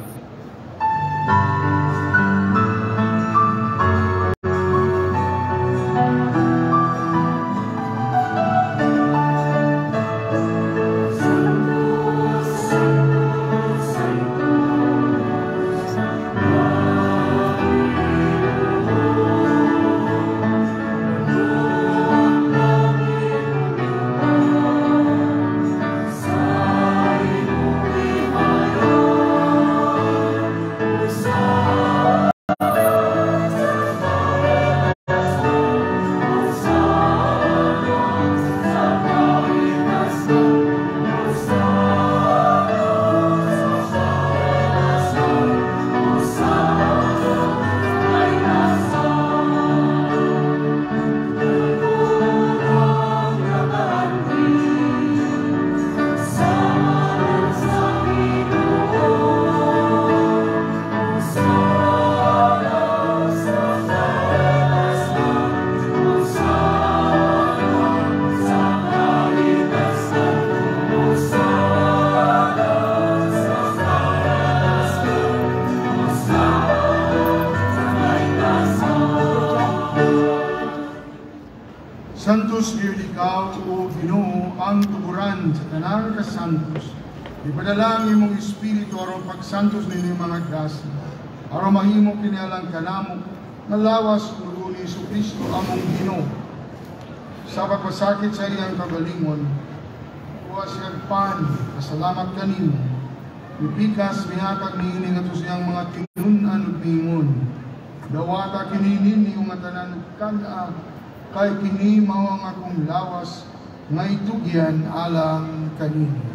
Santos Dios ikaw, O Ginoo, ang tuguran sa tanang kasantos. Ipadala ang imong Espiritu aron pagsantos ninyo mga grasya. Aron mahimo kinialang kanamo nga lawas ulo ni Jesucristo among Ginoo. Sa pagpasakit sa iyang kagalingon, kuha siyang pan, pasalamat kanimo. Ipikas mihatag niini nga to siyang mga tinunan ug mingon. Dawata kinini niyo nga tanan kana kay kini mao ang akong lawas nga itugyan alang kanino.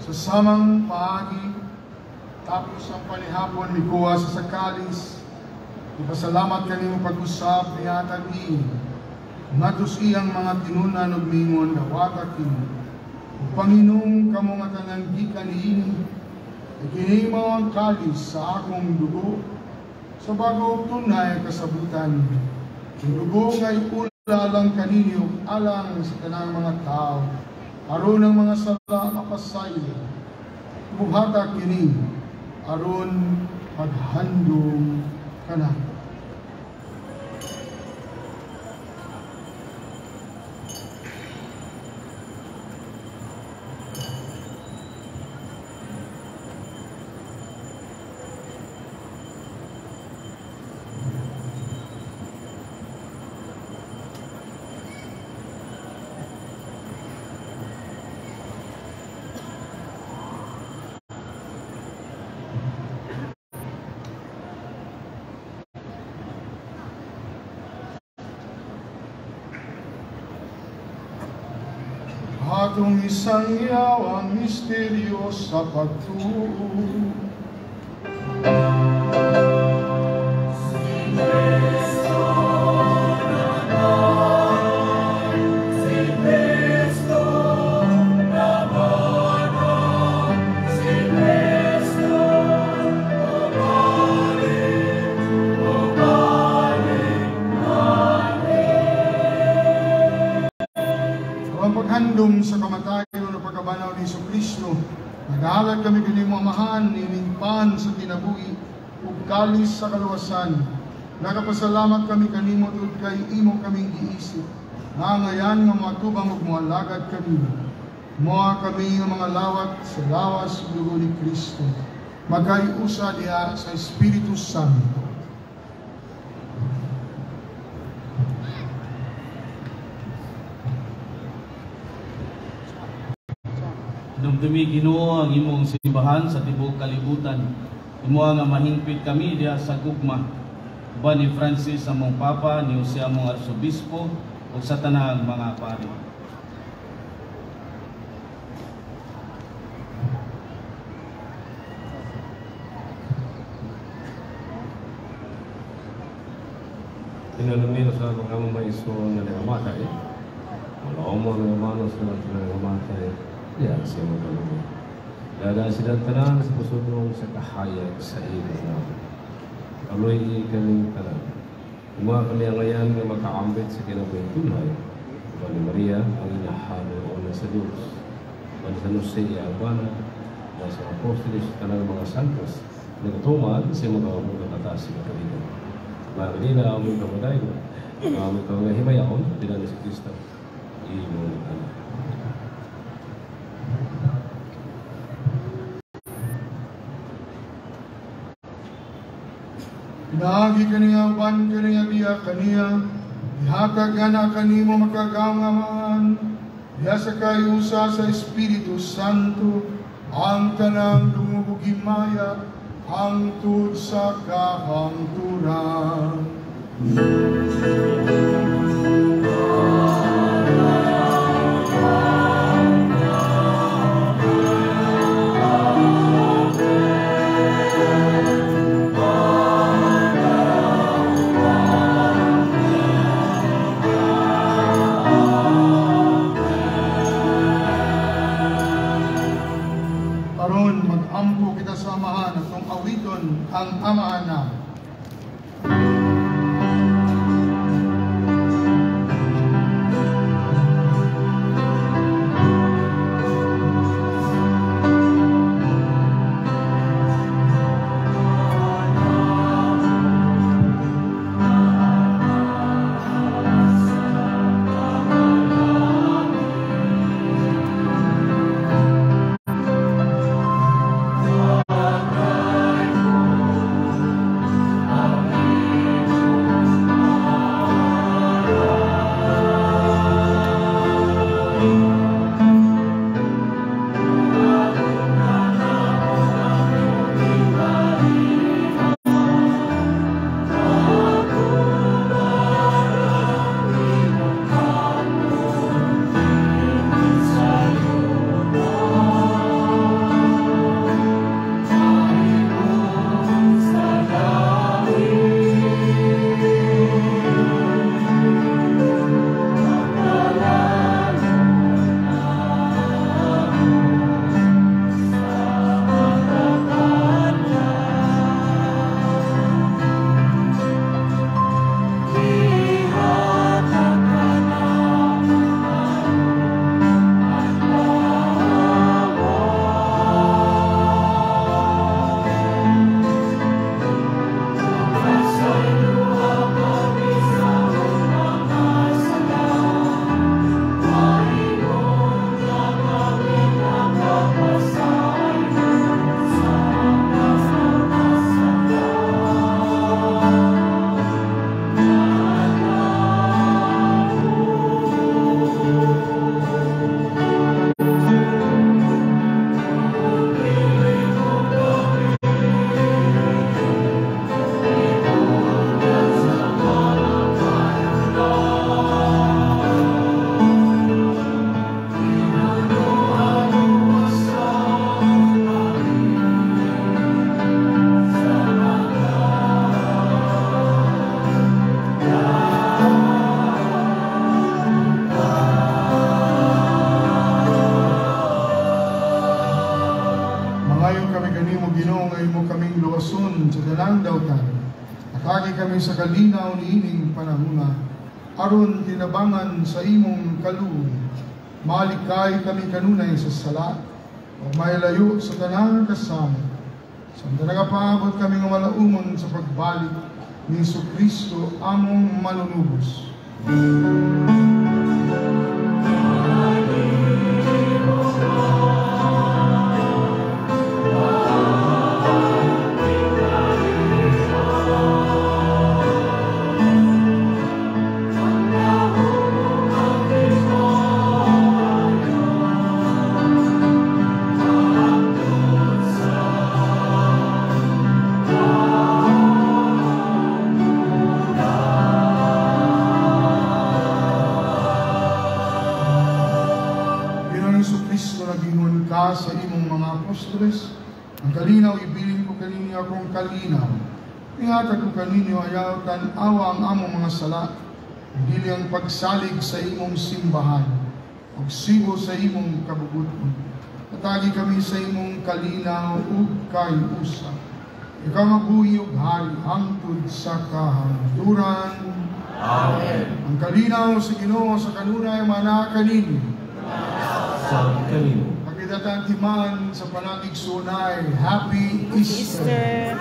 sa samang paagi, tapos ang panihapon mikuha sa sakalis, ipasalamat kanimo pag-usap ni atag ngatos iyang mga tinunan ug mingon dawata kini. Panginoong kamo nga tanan gikan niini, kini mao ang kalis sa akong dugo, sa bago tunay kasabutan. Ang dugo nga ipula lang kaninyo alang sa tanang mga tao, aron ang mga sala mapasaylo. Buhata kini aron maghandong kanan. Atong isang yaw ang misteryo sa pagtuo. Handom sa kamatayon o pagkabanaw ni Jesucristo, nag-aalat kami kanimo amahan, nilingpan sa kinabuhi, ug kalis sa kaluwasan. Nagapasalamat kami kanimo tungod kay imo kaming giisip. Nangayan nga matubang ug moalagad kami. Moa kami nga mga lawat sa lawas ug dugo ni Kristo. Magkayusa diha sa Espiritu Santo. Dumdumi Ginoo ang imong simbahan sa tibuok kalibutan. Imo nga mahingpit kami diha sa gugma. Uban ni Francis among Papa, ni Jose among Arsobispo, ug sa tanang mga pari. Tinalami sa mga maiso na nangamatay. Wala mo nangamano sa nangamatay. Ya, siya magkalumi. Dada silang tanan sa pusunong sa kahayag sa ilo na. Kaloy kaming tanan. Uma kami ang ngayon na makaambit sa kinabuhi tunay. Uban ni Maria, ang inahalo o nasa Diyos. Uban sa Jose ang bana, nasa apostolis sa tanang mga santos. Nagtuman siya magkawamong kataas sa kapitan. Mga kanina, aming kamuday ko. Aming kahimayaon, dinali si Kristo. Imo anak. Pinagi kaniya uban kaniya diya kaniya, ihatag na kanimo makagangaman, diya sa kayusa sa Espiritu Santo, ang tanang dumubog himaya, hangtod sa kahangturan. Mag-ampo kita sa amahan at kung awiton ang amahan na. yawtan. Atagi kami sa kalinaw ni ining panahuna, aron tinabangan sa imong kaluoy. Malikay kami kanunay sa sala, o may layo sa tanang kasama. Sa nagapaabot kami ng malaumon sa pagbalik ni Jesucristo among manunubos. Sa imong mga apostoles, ang kalinaw ibilin ko kaninyo akong kalinaw. Ihatag ko kaninyo ayaw tan-awa ang among mga sala, dili ang pagsalig sa imong simbahan, o sigo sa imong kabubuton. Atagi kami sa imong kalinaw ug kayusa. Ikaw mabuhi ug hari hangtod sa kahangturan. Amen. Ang kalinaw sa Ginoo sa kanunay mana kaninyo. Sa kalinaw. Pagkidatan timan sa panagig sunay, Happy Easter!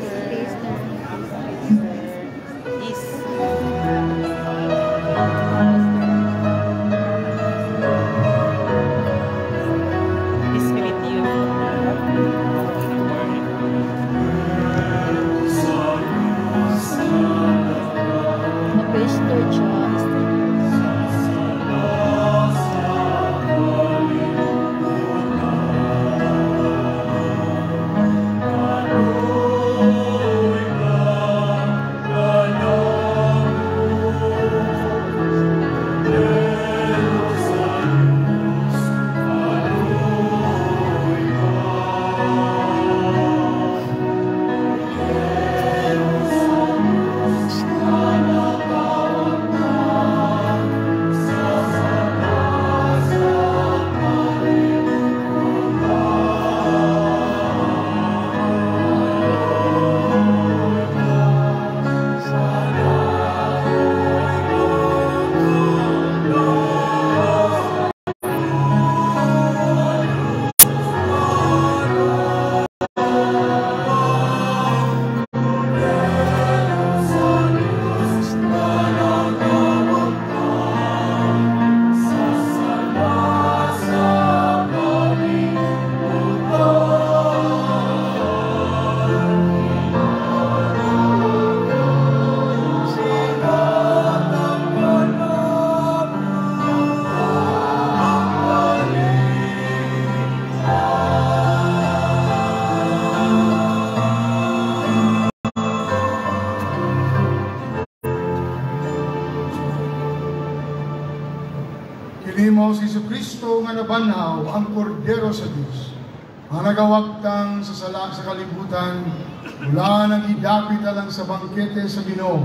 Kinimo si Jesucristo nga nabanhaw ang kordero sa Dios. Ang nagawagtang sa sala sa kalibutan, mula nang idapit alang sa bangkete sa Ginoo.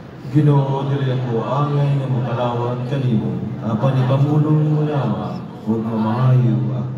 Ginoo, dili ako angay nga mapalawag kanimo, apan ipamulong mo lamang ug mamahayo ako.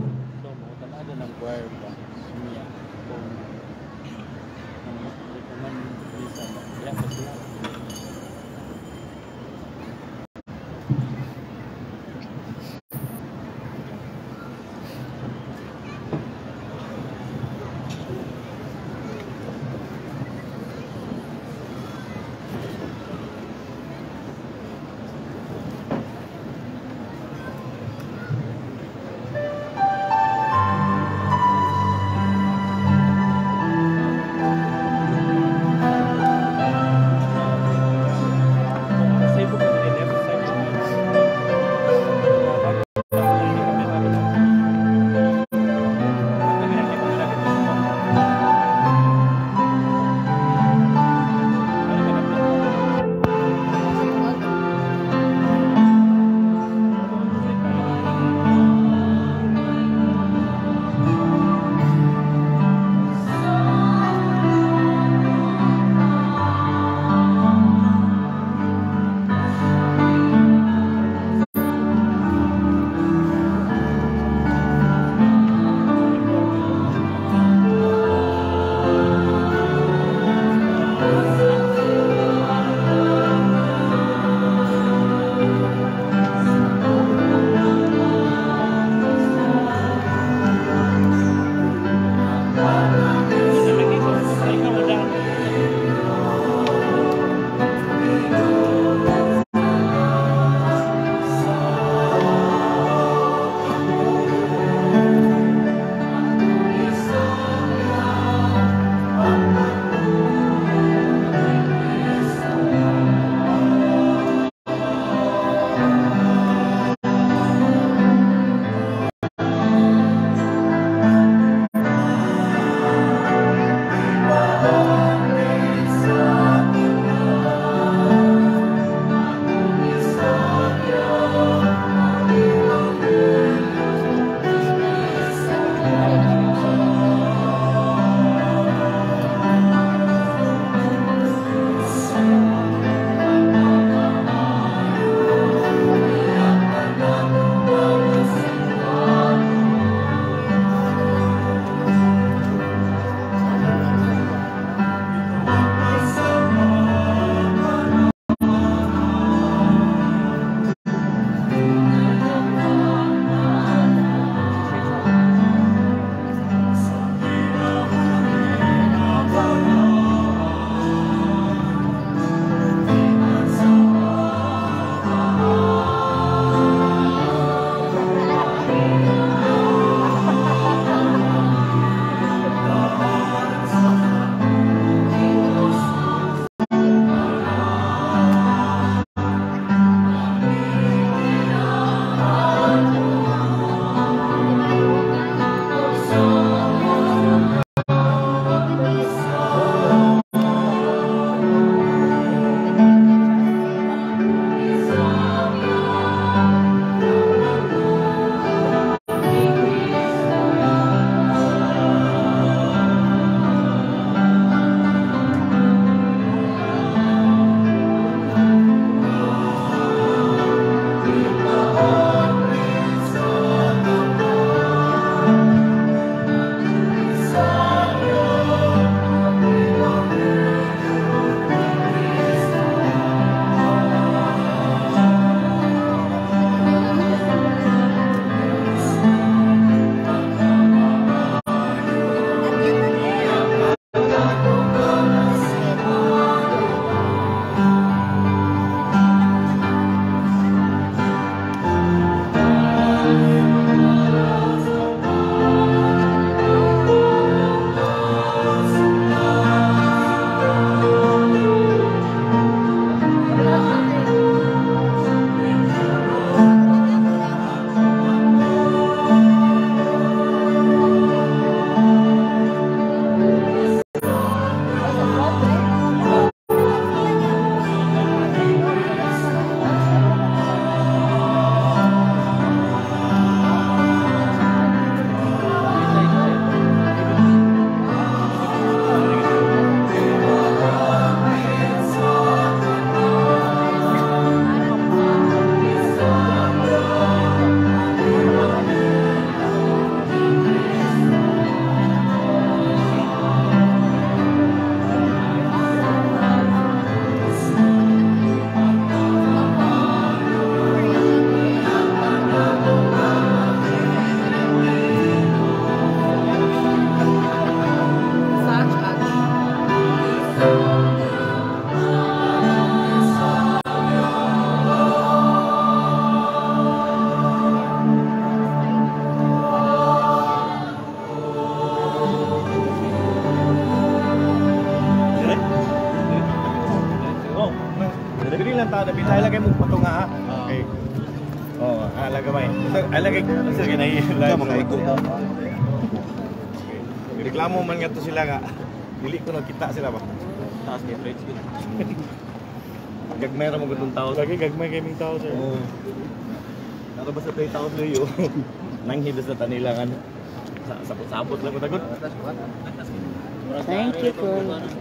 Alagay sir kinay live. Reklamo man nga to sila nga. Dili ko nakita sila ba. Taas kay Fred. Gagmay ra mo gudtong tao. Lagi gagmay kay ming tao sir. Oo. Nato ba sa 3,000 liyo. Nanghid sa tanilangan. Sabot lang ko tagot. Thank you po.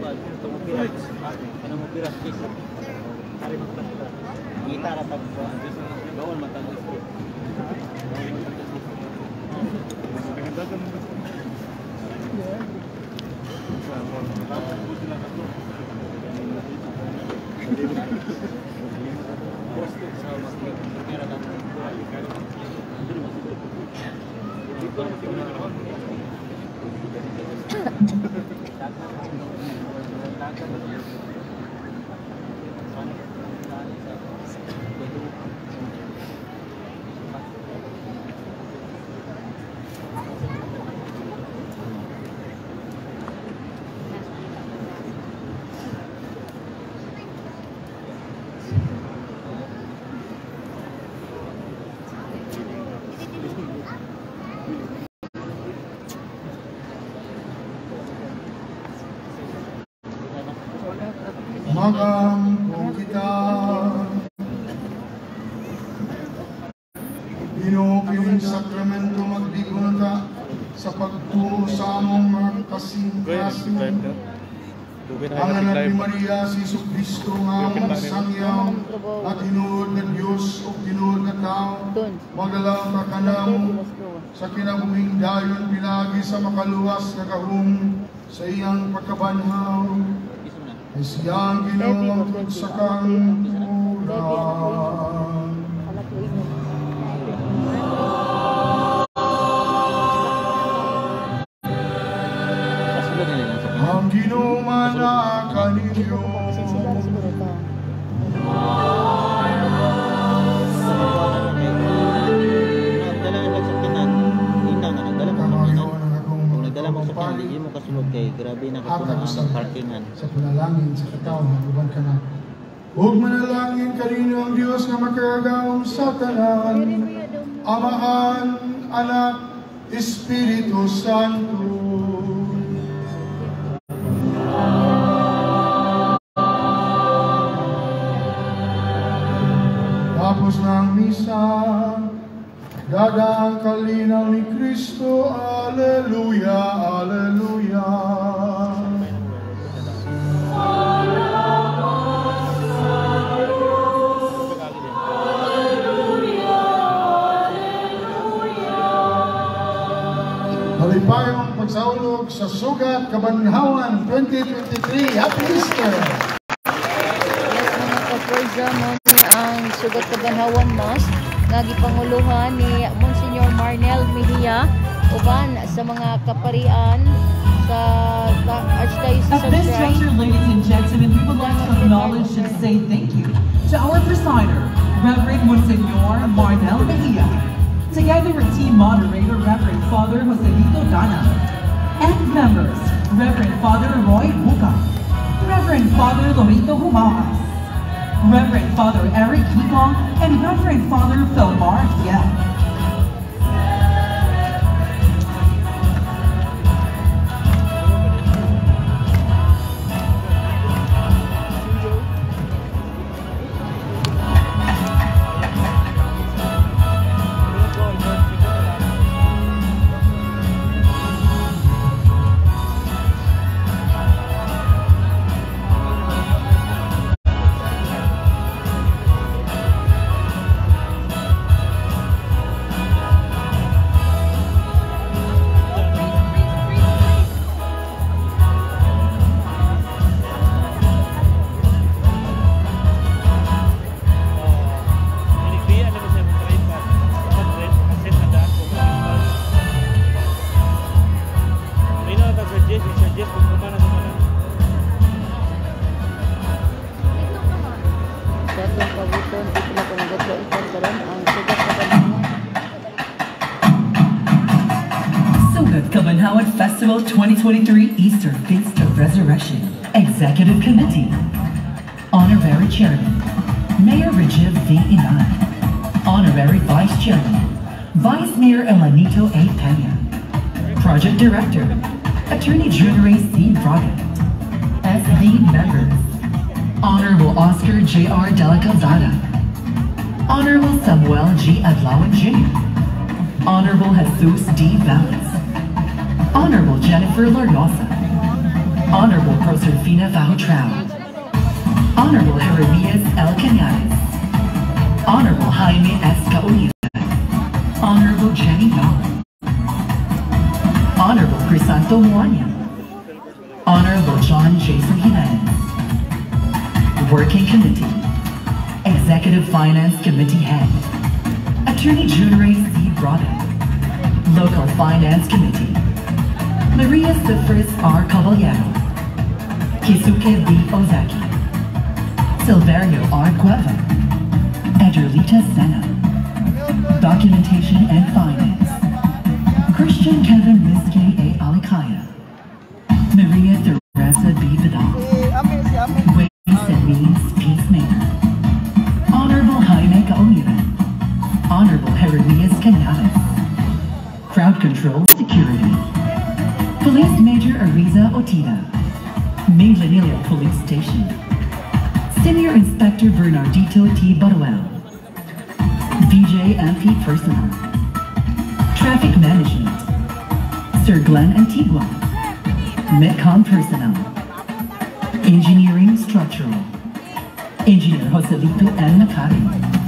Gitara tag bawal matang. Magang po kita, Ginoo sakramento magdigon ka sa pagtuo sa among mga kasing-kasing. Ang anak ni Maria, si Jesucristo nga magsangyaw at hinuod na Diyos o hinuod na tao, magdalaw ka kanamo sa kinabuhing dayon pinagi sa makaluwas na kahung sa iyang pagkabanhaw. Ay siyang Ginoo sa kanluran. Ang Ginoo manakan ninyo. Hindi mo kasunod kay grabe na kasunod parkingan. Sa panalangin sa katao, maguban ka na. Huwag manalangin kanino ang Diyos na makagawang sa tanan, Amahan, Anak, Espiritu Santo. Tapos ng misa, dadang kalinaw ni Kristo, Alleluia, Alleluia. Maligayang pagsaulog sa Sugat Kabanhawan 2023. Happy Easter! Yes, mga ka-program mo ni ang Sugat Kabanhawan Mass nga gipanguluhan ni Monsignor Marnel Mejia uban sa mga kaparian sa Archdiocese At of this Shrine. juncture, ladies and gentlemen, we would like to acknowledge and say thank you to our presider, Reverend Monsignor Marnel Mejia, together with team moderator, Reverend Father Joselito Dana, and members, Reverend Father Roy Buca, Reverend Father Lorito Humaas, Reverend Father Eric Kikong, and Reverend Father Philmar Yeh. Sugat Kabanhawan Festival 2023 Easter Feast of Resurrection Executive Committee. Honorary Chairman, Mayor Rajiv V. Inay. Honorary Vice Chairman, Vice Mayor Elanito A. Peña. Project Director, Attorney General C. Braga. SD members, Honorable Oscar J.R. Dela Calzada, Honorable Samuel G. Adlawan Jr., Honorable Jesus D. Valles, Honorable Jennifer Lardosa, Honorable Proserfina Vahutrao, Honorable Jeremias L. Cañares, Honorable Jaime S. Caonita, Honorable Jenny Young, Honorable Crisanto Muanya, Honorable John Jason Jimenez, Working Committee, Executive Finance Committee Head, Attorney General C. Braga, Local Finance Committee, Maria Cifres R. Caballero, Kisuke B. Ozaki, Silverio R. Cueva, Edgerlita Sena, Documentation and Finance, Christian Kevin Miske A. Alicaya, Maria Teresa B. Vidal, Ways and Means Peacemaker, Honorable Jaime Caonita, Honorable Jeremias Cañares, Crowd Control Security, Police Major Ariza Otida, Minglanilla Police Station, Senior Inspector Bernardito T. Baruel, VJ MP Personnel, Traffic Management, Sir Glenn Antigua, Metcom Personnel, Engineering Structural, Engineer Joselito N. Macari,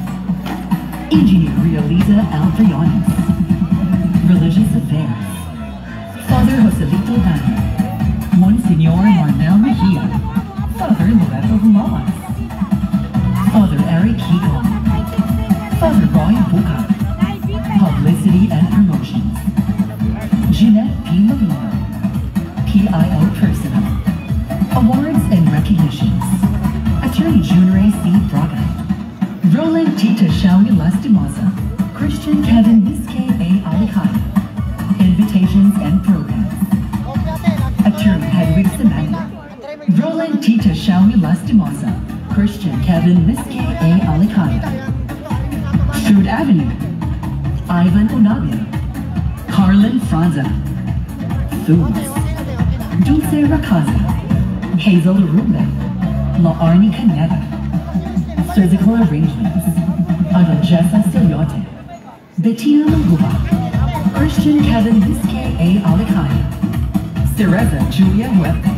Engineer Rioliza L. Briones, Religious Affairs, Father Joselito Dana, Monsignor Marnel Mejia, Father Loreto Humalas, Father Eric Higo, Father Roy Buka, Publicity and Promotions, Jeanette P. Molina, PIO Personnel, Awards and Recognitions, Attorney General C. Braga, Roland Tita Shawi Lastimosa, Christian Kevin Miske A. Alicaya, Invitations and Programs, Attorney Hedwig Samantha, Roland Tita Shawi Lastimosa, Christian Kevin Miske A. Alicaya, Food Avenue, Ivan Unabia, Carlin Franza, Foods, Dulce Racaza, Hazel Rumbe, La Arnie Caneda, Surgical Arrangements, Adonjessa Siliote, Bettina Luguba, Christian Kevin Miske A. Alicaya, Cereza Julia Huepe,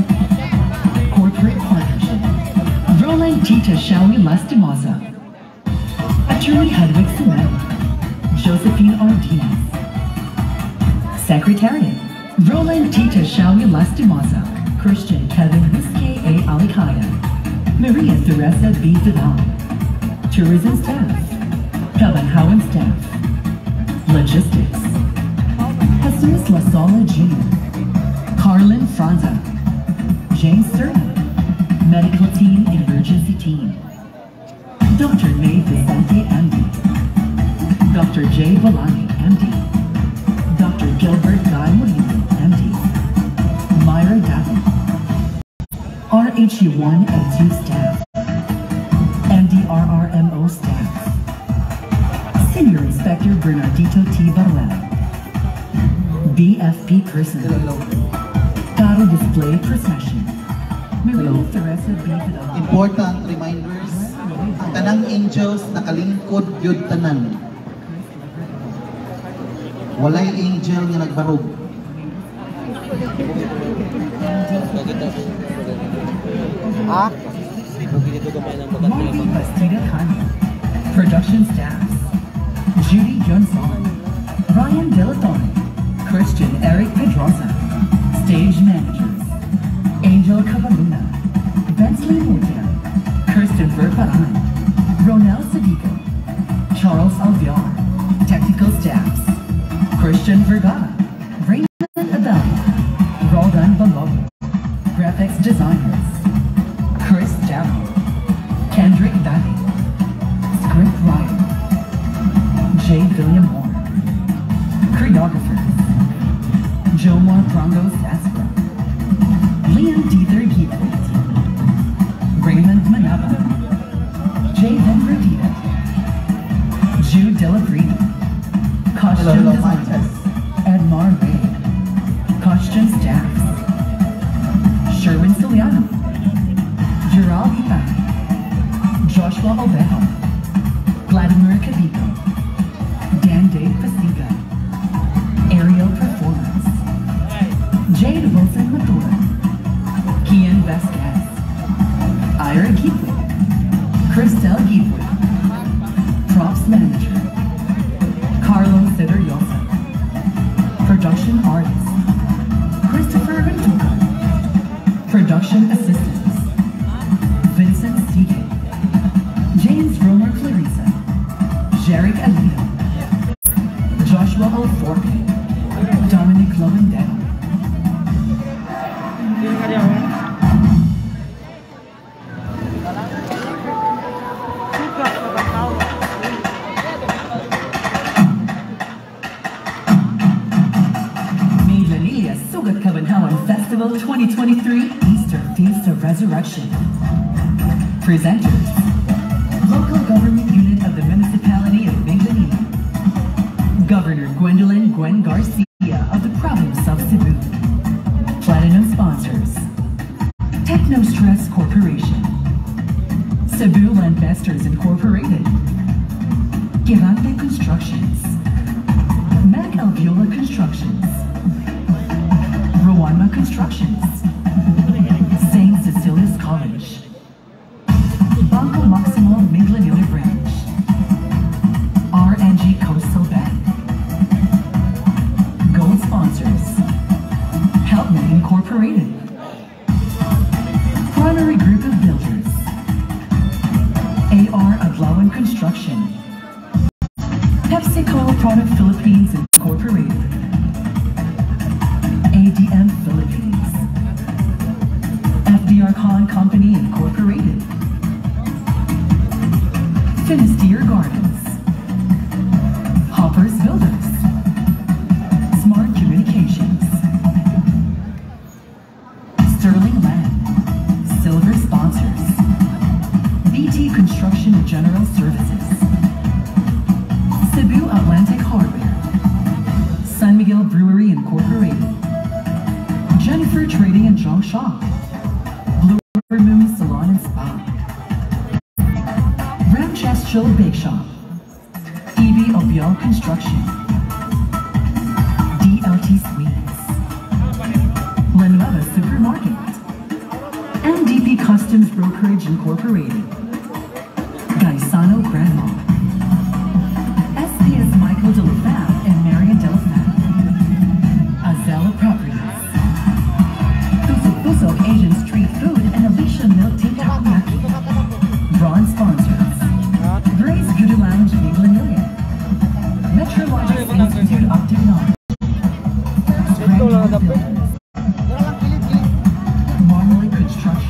Corporate Partnership, Roland Tita Shawi Lastimosa, Attorney Hedwig Cement, Josephine Ordinez, Secretariat, Roland Tita Shawi Lastimosa, Christian Kevin Miske A. Alicaya, Maria Teresa B. Vidal, Tourism Staff, Kabanhauen Staff, Logistics, Jesus Lasola Jr., Carlin Franza, James Serna, Medical Team Emergency Team, Dr. May Vicente MD, Dr. J. Balani MD, Dr. Gilbert Guy Molino MD, Myra Davin, RHU1 and 2 staff, MDRRMO staff, Senior Inspector Bernardito T. Baruel, BFP Personnel, Caro Display Procession, Maria Teresa B. Vidal. Important reminders, ang tanang angels nakalingkod yun tanan. Walay angel nga nagbarog. Marty Bastida Kanye, Production Staffs, Judy Johnson, Ryan Dilatone, Christian Eric Pedrosa, Stage Managers, Angel Cavaluna, Bensley Mutia, Kirsten Verparan, Ronel Sadico, Charles Alviar, Technical Staffs, Christian Vergara, Raymond Abelli, Roldan Balogo, Graphics Designers, Chris Darrow, Kendrick Babi, Script Writer, J. William Moore, Choreographers, Jomar Prongo Saspra, Liam Deether Heathwaite, Raymond Manaba, J. Henry Dita, Jude Delabrino, Costume designers, Edmar Ray. Costume staffs, Sherwin Siliano, Gerald Ipan, Joshua Ovejo, Vladimir Capico, Dan Dave Pasiga, Aerial Performance, Jade Wilson Matura, Kian Vasquez, Ira Gipwe, Christelle Gipwe, Props Manager, Carlos Sidoriosa, Production Artist, Christopher Ventura, Production Assistants, Vincent Seagate, James Romer Clarissa, Jarek Alito, Joshua Alforque, Dominic Lovendale. Sugat Kabanhawan Festival 2023 Easter Feast of Resurrection. Presenters, Local Government Unit of the Municipality of Bengalina, Governor Gwendolyn Gwen Garcia of the Province of Cebu. Platinum sponsors, Technostress Corporation, Cebu Landvestors Incorporated, Gigante Constructions, Mac Alviola Constructions, Rowanma Constructions, St. Cecilia's College, Banco Maximo Minglanilla Branch, RNG Coastal Bank. Gold sponsors, Helpme Incorporated, Primary Group of Builders, AR Adlawan Construction, PepsiCo Product Philippines Incorporated, ADM Philippines, FDR Khan Company Incorporated, Finisterre Gardens, Hoppers Builders, Smart Communications, Sterling Land, Silver Sponsors, BT Construction General Services, Cebu Atlantic Hardware, San Miguel Brewery Incorporated, Jennifer Trading and Junk Shop, Blue Moon Salon and Spa, Ramchestro Bake Shop, EB Obiel Construction, DLT Suites, La Nueva Supermarket, MDP Customs Brokerage Incorporated, Gaisano Grand Mall, SPS Michael de la Fab and Marian de la Fab, Azella Properties, Pusok Asian Street Food and Alicia Milk Tea Takoyaki. Bronze sponsors, Grace Beauty Lounge Minglanilla, Metrologics Institute of Technology, Grand Builders, Marmalade Construction,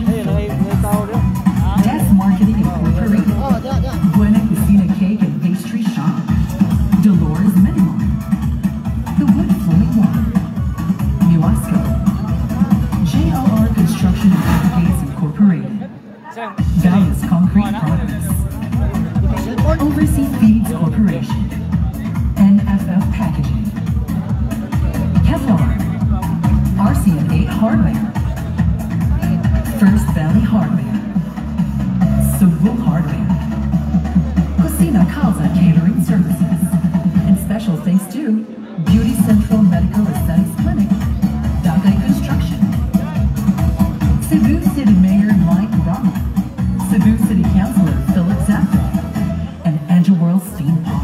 Desk Marketing Incorporated, Buena Cucina Cake and Pastry Shop, Dolores Menimar, The Wood Flowing Water, Muasco, JLR Construction and Fabricates Incorporated, Gaia's Concrete Products, Overseas Feeds Corporation, NFF Packaging, Kevlar, RCN8 Hardware, First Valley Hardware, Cebu Hardware, Cocina Calza Catering Services, and special thanks to Beauty Central Medical Aesthetics Clinic, Dagay Construction, Cebu City Mayor Mike Rama, Cebu City Councilor Philip Zappa, and Angelworld Theme Park.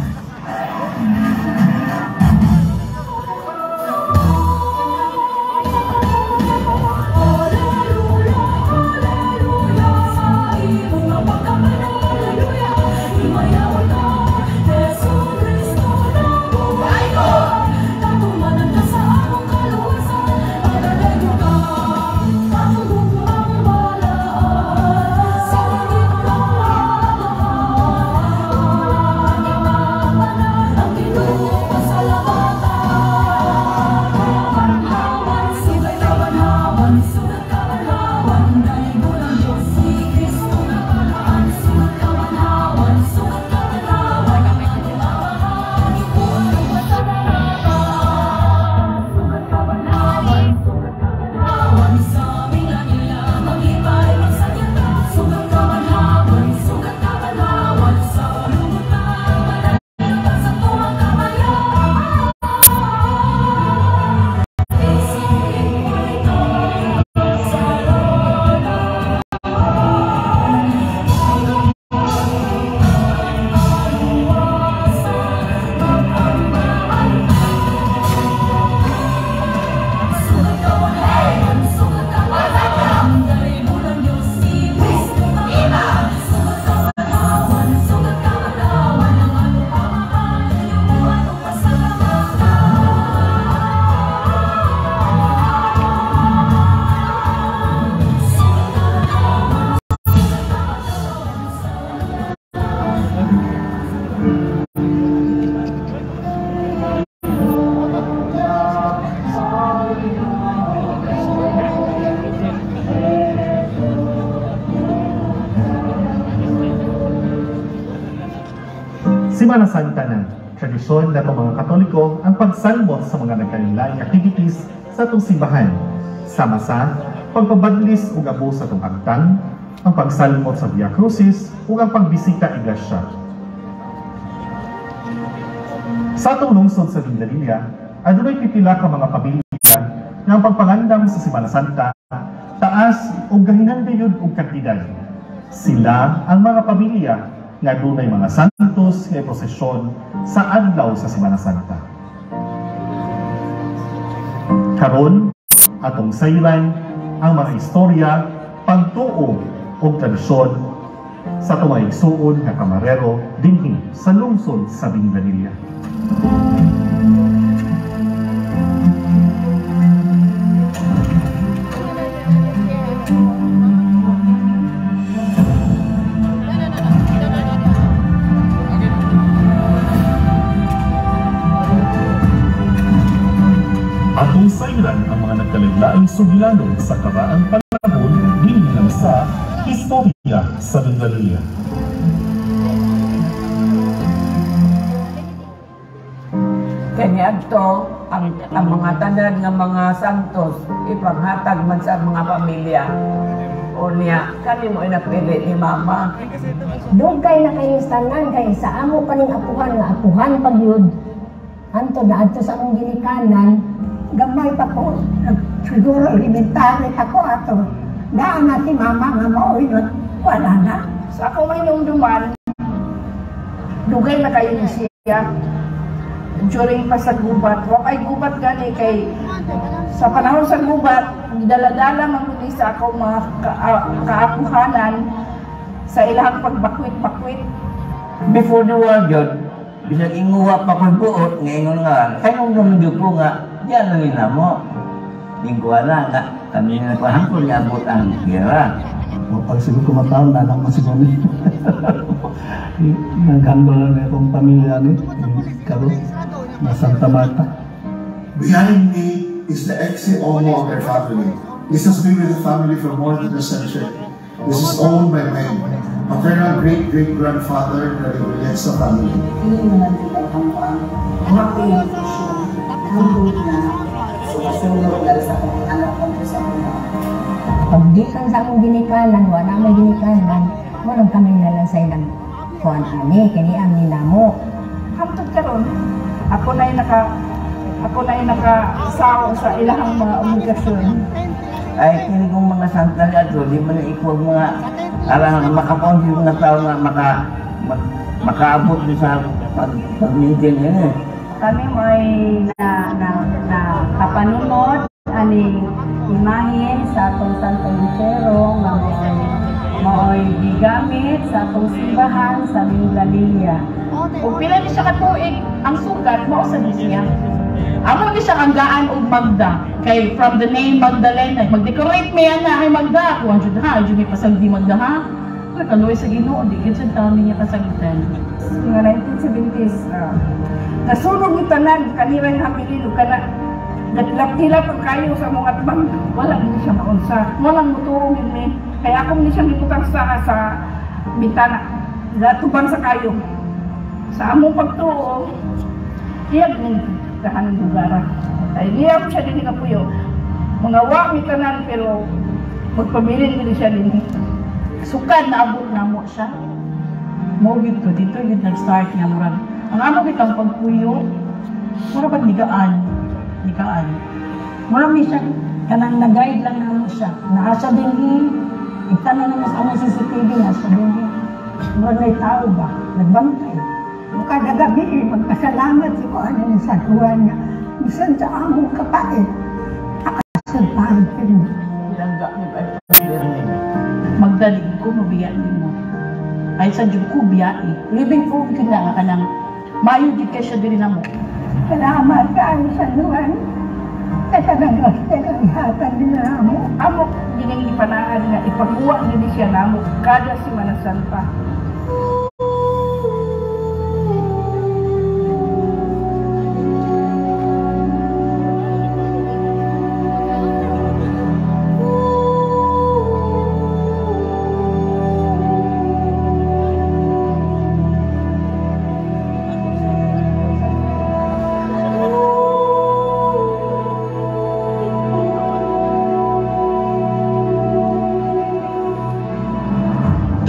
Hallelujah. Semana Santa na, tradisyon na itong mga Katoliko ang pagsalmot sa mga nagkanilaing activities sa itong simbahan. Sama sa pagpabadlis ug abo sa itong agtang, ang pagsalmot sa Via Crucis ug ang pagbisita iglesia. Sa itong lungsod sa Vindalilla, adunay pipila ka mga pamilya nga ang pagpangandam sa Semana Santa taas ug gahinandayod ug kantidad. Sila ang mga pamilya nga dunay mga santos nga prosesyon sa adlaw sa Semana Santa. Karon atong sayran ang mga istorya, pagtuo ug tradisyon sa itong mga igsuon nga kamarero dinhi sa lungsod sa Vindalilla. Atong sayran ang mga nagkalaglaing suglanon sa karaang panahon dinhi lang sa istorya sa Vindalilla. Kaniadto ang mga tanan nga mga santos ipanghatag man sa mga pamilya. O niya, kami mo inapili ni Mama. Doon kayo na kayo tanan kay sa amo kaning apuhan nga apuhan pagyud. Anto na adto sa among ginikanan, gamay pa ko. Siguro elementary ako ato. Daan na si Mama nga maoy wala na. Sa ako may numduman, dugay na kayo ni siya. During pa sa gubat, wakay gubat gani kay sa panahon sa gubat, dala-dala man sa ako mga kaapuhanan sa ilang pagbakwit-bakwit. Before the war, Jod, bisag inguwa pa ko'y buot, ngayon nga, kayo nung ko nga, diyan lang yun mo. Lingkuha na nga, kami na nagpahangkol nga abot ang gera. Pag siguro kumataon na lang masiguro ni. Naghandol na itong pamilya ni Karo, na Santa Marta. Behind me is the ex-Omo of their family. This has been with the family for more than a century. This is owned by my maternal great-great-grandfather, the Rebolesa family. Hindi naman kita ang mapilitasyon, hambog na sumasunod dahil sa kong anak ko sa mga. Pag di kang sa akong ginikanan, wala may ginikanan, walang kami nalansay ng kuwan ani, kini ang ninamo. Hantod karon, ako na yung nakasaw sa ilahang mga obligasyon. Ay, kini kong mga santa ato, di man ikaw mga alang makapaon yung mga tao na makaabot sa pag-maintain yun eh. Kami may kapanunod aning imahe sa atong Santo Lucero nga maoy gigamit sa atong simbahan sa Vindalilla. Ug pila ni siya katuig ang sugat mao sa siya. Amo ni siya anggaan og Magda kay from the name Magdalena. Mag-decorate me ana ay Magda. Kuan jud ha, jud may pasagdi Magda ha. Kaluoy sa Ginoo, di gid sa taon niya kasagitan. Nga 1970s. Nasunog ni tanan kanira nga pililo kana natlap-tilap ang kayo sa mga atbang. Wala ni siya maunsa. Walang muturong ni. Kaya ako ni siya giputang sa bintana. Gatubang sa kayo. Sa among pagtuo, iyag ni kahanang lugar. Ay niya ko siya din nga puyo. Mga wa mi tanan pero magpabilin din siya din. Sukad na abot na mo siya. Mo dito yun nag-start nga murag. Ang amo kitang pagpuyo, mura ba nigaan? Mura mi siya, kanang nag-guide lang na mo siya. Naasa din iktanan naman sa among CCTV na sa din. Mura may tao ba? Nagbantay. Kada gabi, magpasalamat si ko ano sa tuwan niya. Bisan sa among kapait. Akasampahan ko rin. Ilangga ni ba? Magdalig ko, mabiyan mo. Ay sa Diyog ko, biyain. Living proof ka na nga kanang mayo di ka siya din na mo. Salamat ka sa tuwan. Kasagang gaste ng ihatan din na mo. Amo, ginang ipanaan nga ipakuha din siya na mo kada Semana Santa.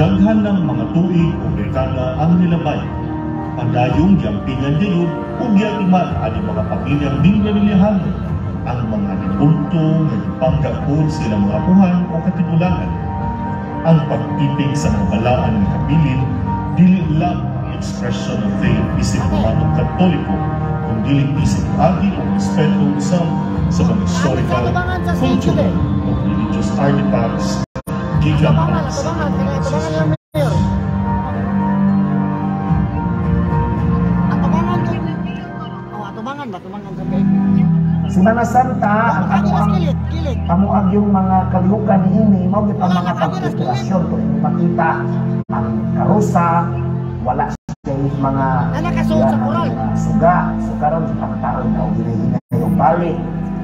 Daghan ng mga tuig o dekada ang nilabay. Padayong yampingan yun o giatiman ani mga pamilyang Minglanilihan ang mga nibulto na ipanggapon sila mga apuhan o katigulangan. Ang pag-ibig sa mga balaan ng kabilin, dili lang expression of faith isip pumatong katoliko, kung dili isip agi o respeto isang sa mga historical, cultural, o religious artifacts gigamit sa mga Semana Santa ang kamuang yung mga kalihukan ini mo kita mga pagpreparasyon kung makita ang karusa wala siya mga suga karon sa pagkaon na ubili yung bali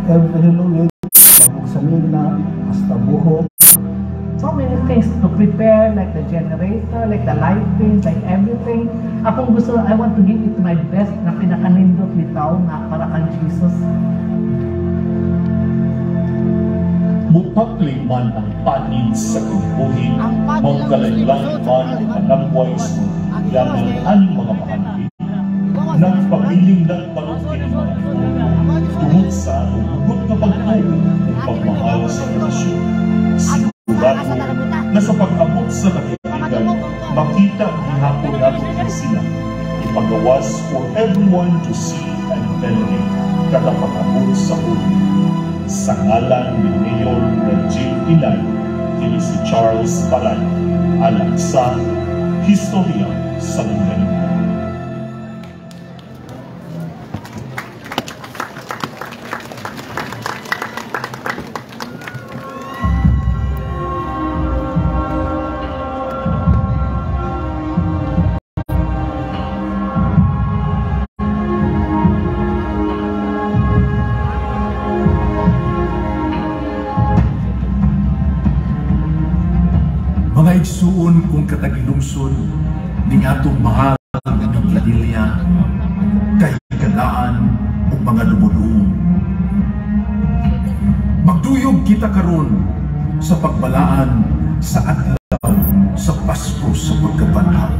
pagsamin na hasta buho. So many things to prepare, like the generator, like the lighting, like everything. Akong gusto, I want to give it my best na pinakanindot bitaw nga para kang Jesus. Mupakli man ang panid sa kalibuhin, magkalaylang man ang panangway sa yanan aning mga mahanti. Nagpabiling ng panungkin mga tungod sa ugot na pagtuo o pagmahal sa relasyon. Sigurado na sa pag-abot sa kahihigan, makita ang hapon natin sila. Ipagawas for everyone to see and venerate kada pag-abot sa huli. Sa ngalan ni Mayor Regine Inay, kini si Charles Balay, alang sa Historia sa Mindanao. Mga igsuon kung katagilungsod ning atong mahal ng pamilya, kay kagaan o mga lumunoon. Magduyog kita karon sa pagbalaan sa adlaw sa Pasko sa pagkabanhaw.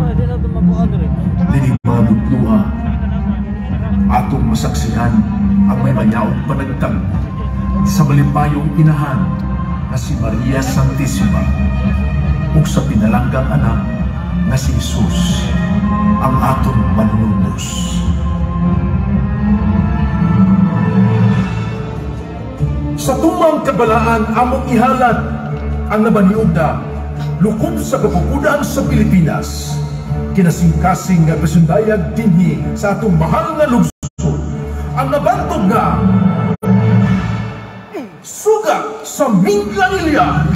Dili mabudlua atong masaksihan ang may mayaong panagtag sa malipayong inahan na si Maria Santissima ug sa pinalanggang anak na si Jesus ang aton manunubos. Sa tumang kabalaan among ihalad ang nabaniugda lukob sa kapupunan sa Pilipinas, kinasingkasing nga pasundayag dinhi sa atong mahal nga lungsod ang nabantog nga sugat sa Minglanilian.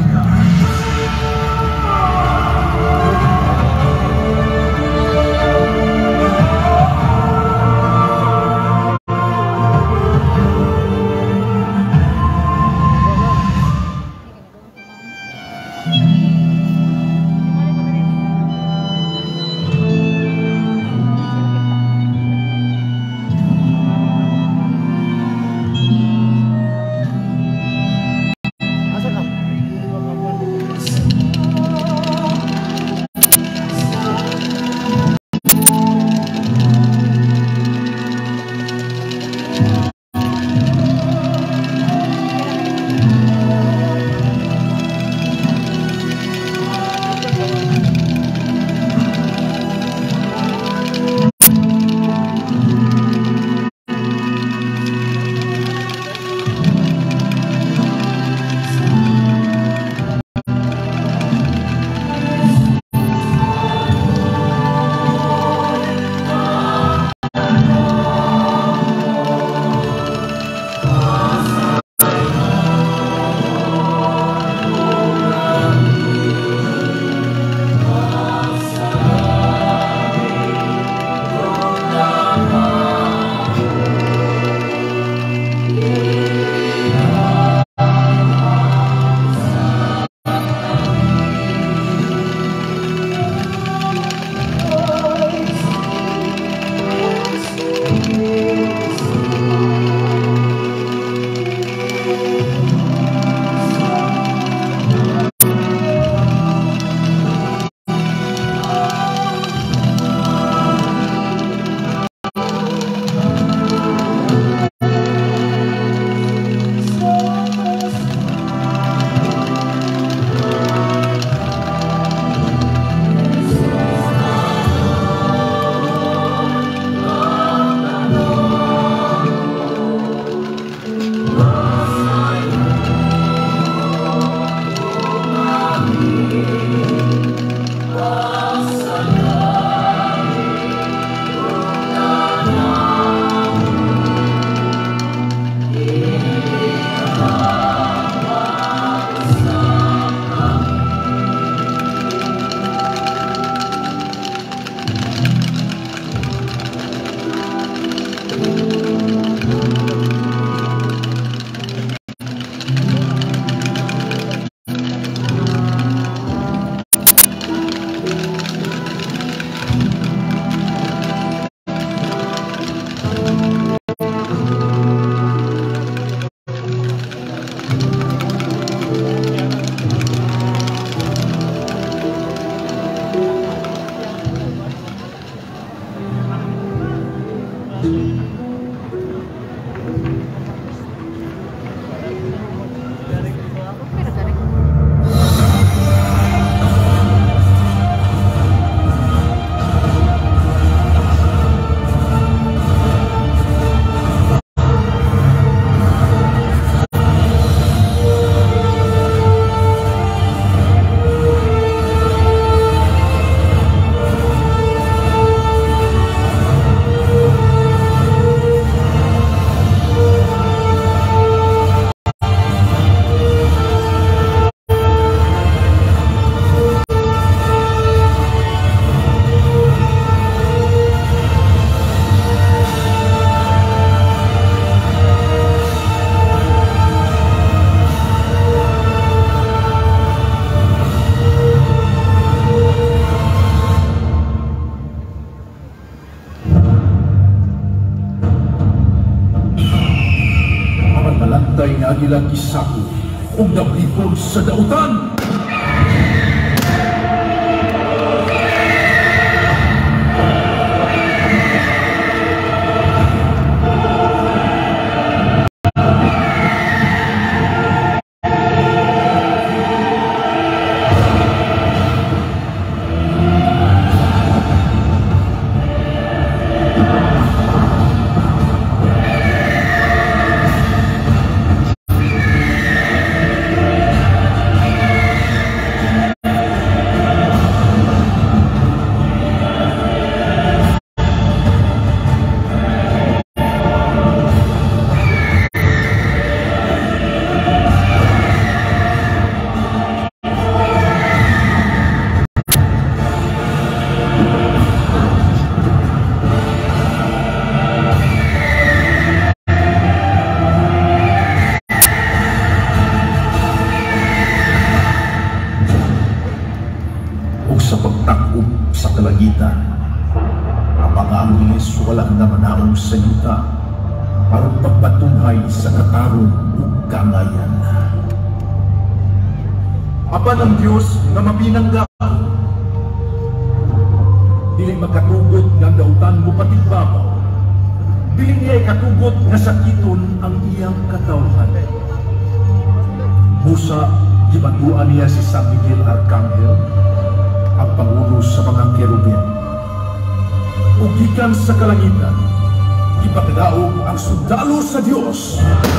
day nga ilang isako o nablipon sa dautan. Sa pagtakop sa kalangitan, ang mga Angeles wala na manaong sa yuta para pagpatunhay sa katarong ug kangayan. Apan ang Diyos nga mapinangga, dili makatugot nga dautan mo patigbabaw, dili niya katugot nga sakiton ang iyang katawhan. Musa, gibaguan niya si San Miguel Arcangel, ang pangulo sa mga kerubin. Ugikan sa kalangitan, ipakadaog ang sundalo sa Diyos.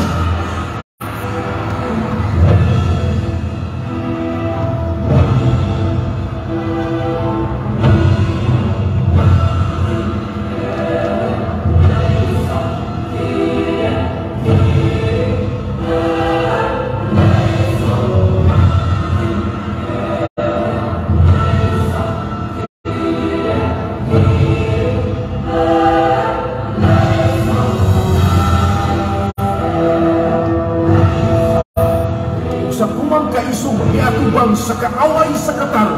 Sa kumang kaisong iatubang sa kaaway sa katarong.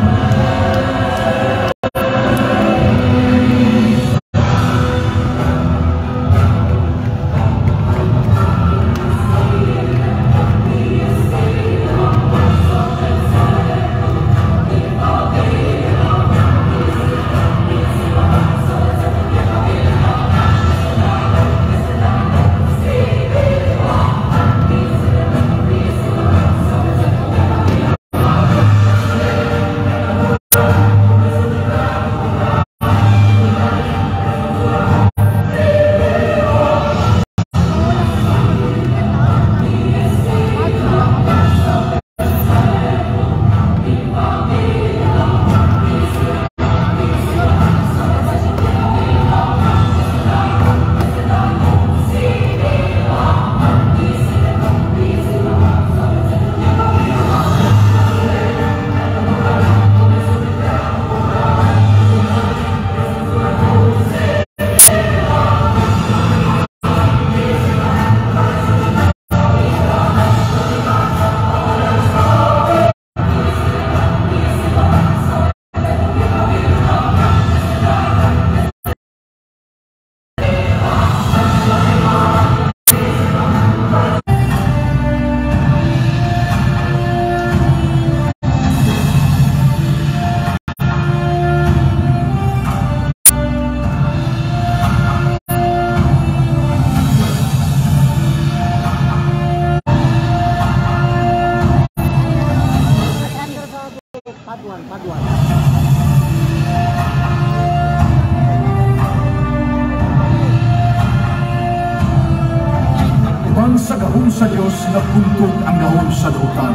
Ubang sa gahom sa Diyos na puntog ang gahom sa dautan,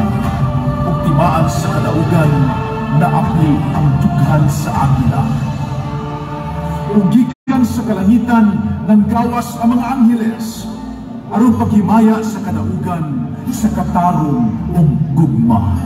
ug timaan sa kadaugan na apil ang dughan sa agila. Ug gikan sa kalangitan ng gawas ang mga angheles, aron paghimaya sa kadaugan sa katarong ug gugma.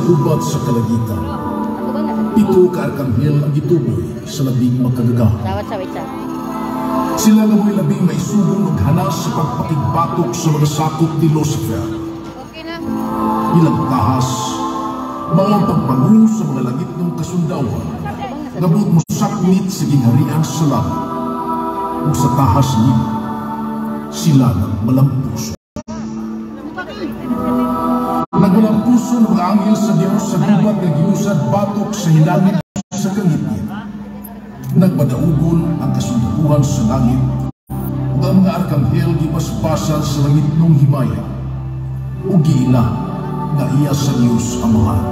ubat sa kalagitan. 7 ka arkanghel ang gituboy sa labing makagagahan. Sila nga mo'y labing maisugong maghanas sa pagpakigbatok sa mga sakop ni Lucifer. Ilang tahas, mga pagpangu sa mga langit ng kasundawan, ngabot mo saknit sa gingharian sa langit. Ug sa tahas nila, sila nang malampuso. Nagmalampuso ng mga anghel sa Diyos sa gubat na giusad batok sa hilangit sa kangitid. Nagpadaugon ang kasundaluhan sa langit ug ang mga arkanghel gipaspasan sa langit ng himaya ug giila nga iya sa Diyos Amahan.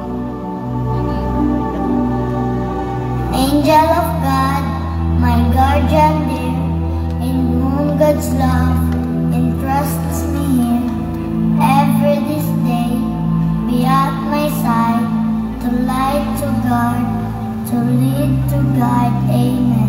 Angel of God, my guardian dear, in whom God's love entrusts me here, ever this day be at my side, to light, to guard, to lead, to guide. Amen.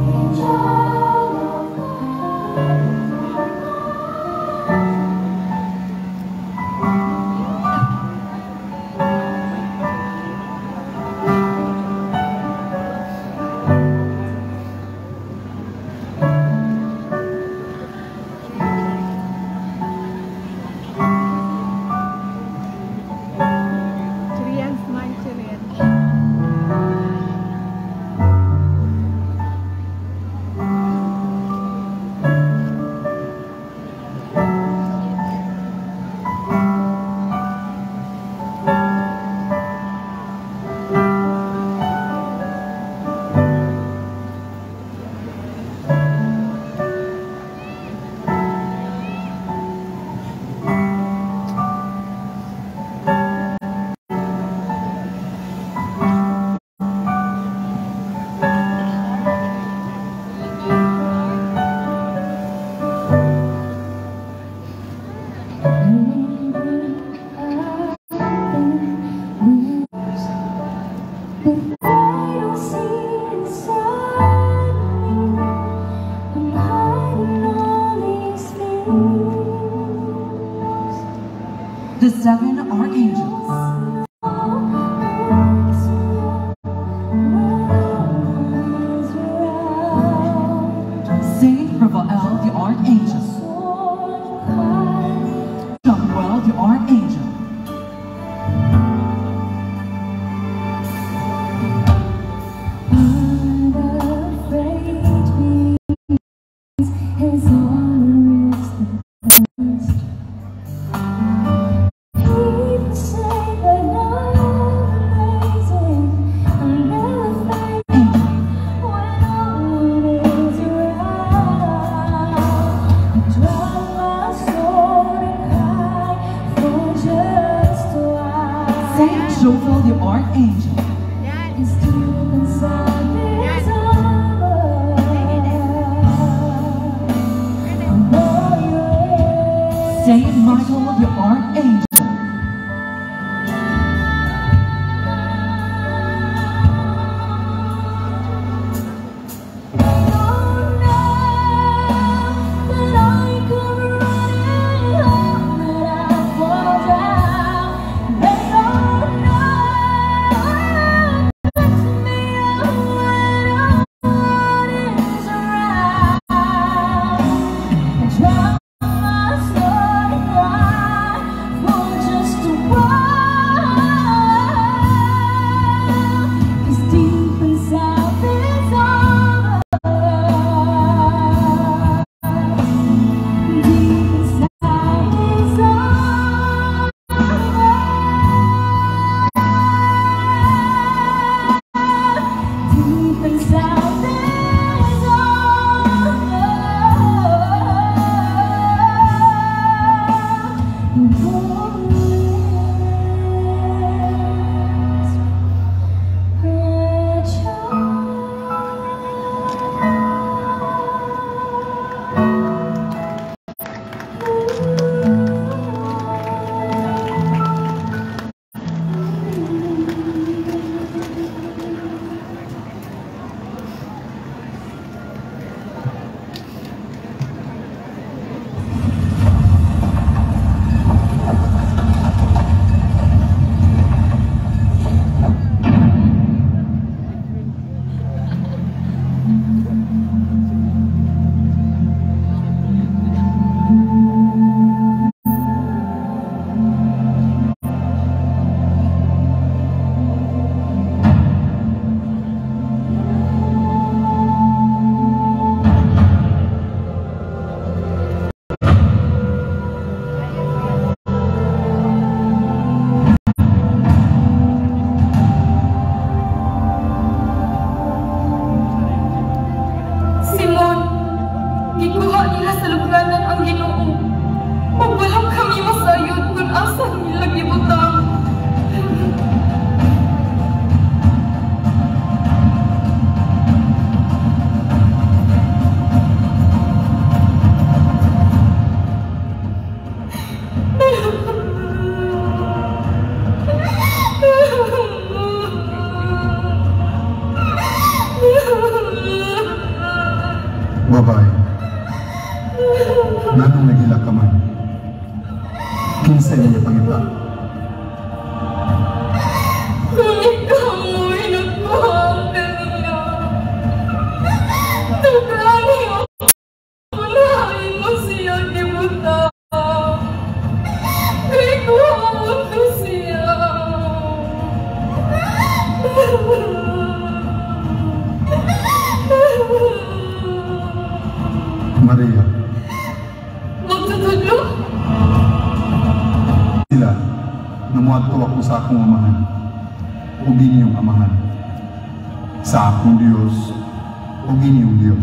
The 7 archangels. Saint Raphael, the archangel. Samuel, the archangel. Saint Jophiel, the archangel. Saint Michael, the archangel. Pagbuha nila sa luglanan ang Ginoo. Pagwalang kami masayod kung asa nila gibutang. Babae, nanong nagila ka man? Kinsa niya pangita? Kung ikaw mo'y nagpahanggan niya, nagkani ako, unahin mo siya gibuta. Kay kuhamon ko siya. Maria. Magtutudlo? Sila, namuadto ako sa akong amahan, o inyong amahan. Sa akong Diyos, o inyong Diyos.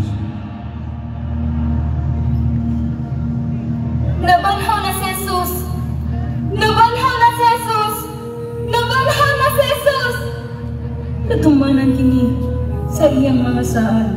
Nabanhaw na si Jesus! Nabanhaw na si Jesus! Nabanhaw na si Jesus! Natumanan kini sa iyang mga saan.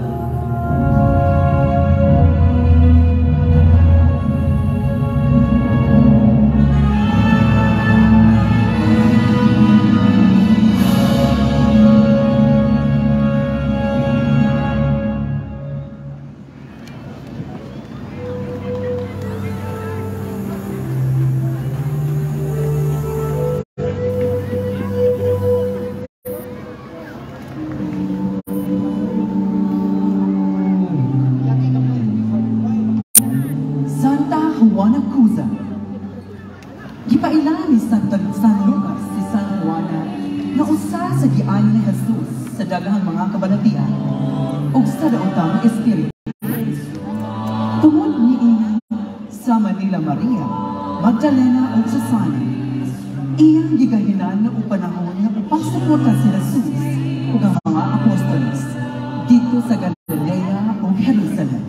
Juana Cuza. Gipailan ni San Lucas si San Juana na usa sa giayo ni Jesus sa daghang mga kabalatian ug sa daotang espiritu. Tungod niini sama nila Maria, Magdalena ug Susana. Iyang gigahinan na panahon na upasuporta si Jesus ug ang mga apostoles dito sa Galilea ug Jerusalem.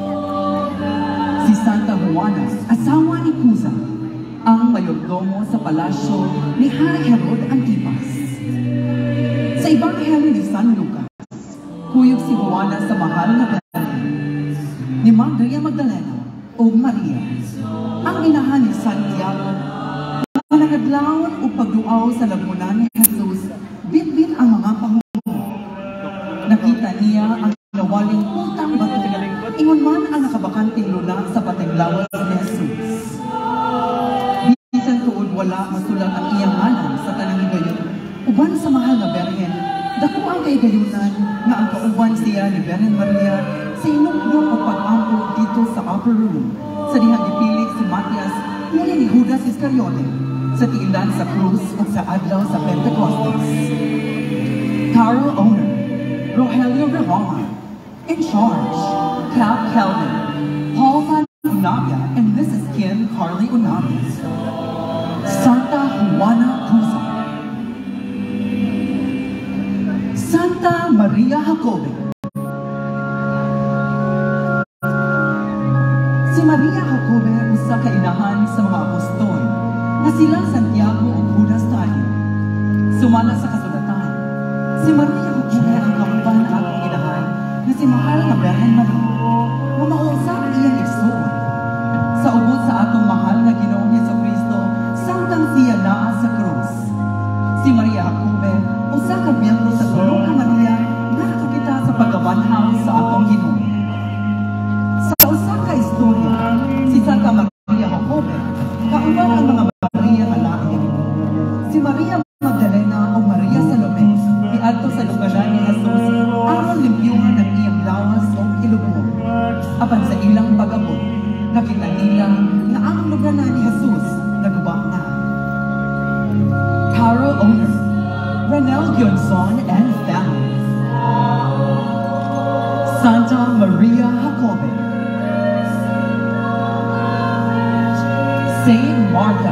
Si Santa Juana, asawa ni Cuza, ang mayordomo sa palasyo ni Hari Herod Antipas. Sa Ebanghelyo ni San Lucas, kuyog si Juana sa mahal na Belen ni Maria Magdalena o Maria, ang inahan ni Santiago, na nagadlawon o pagduaw sa lagunan ni Jesus, bitbit ang mga pangulo. Nakita niya ang nawaling putang bato, ingon man ang nakabakanting luna sa patinglawas ni Jesus. Bisan tuod wala masulat ang iyang ngalan sa tanang higayon, uban sa mahal na Berhen, dako ang kaigayunan nga ang kauban siya ni Berhen Maria sa inukdong o pag-ampo dito sa upper room sa dihang gipilig si Matias muli ni Judas Iscariote sa tiilan sa krus o sa adlaw sa Pentecostes. Carol Owner, Rogelio Rivera, in charge, Cap Kelvin, Paul Van Unavia, and Mrs. Kim Carly Unavia. Santa Juana Cuza. Santa Maria Jacobe. Si Maria Jacobe usa ka inahan sa mga apostol na sila Santiago ug Judas tayo. Sumala sa kasulatan, si Maria Jacobe ang kauban na akong inahan na si mahal na Berhen Maria na mausap iyang igsuon. Sa ubod sa atong mahal na Ginoong Jesucristo, samtang siya naa sa krus. Si Maria Jacobe usa ka miyembro sa tulong ka Maria na nakakita sa pagkabanhaw sa atong Ginoo. Sa usa ka istorya, si Santa Maria Jacobe kauban ang mga Maria nga lain. Si Maria Magdalena o Maria Salome miadto sa lugaran ni Jesus aron limpyuhan ang iyang lawas o ilubong. Apan sa ilang pag-abot, nakita nila na ang lugaran ni Jesus nagubak na. Carol Owner, Ranel Gyonson and family. Santa Maria Jacobe. Saint Martha.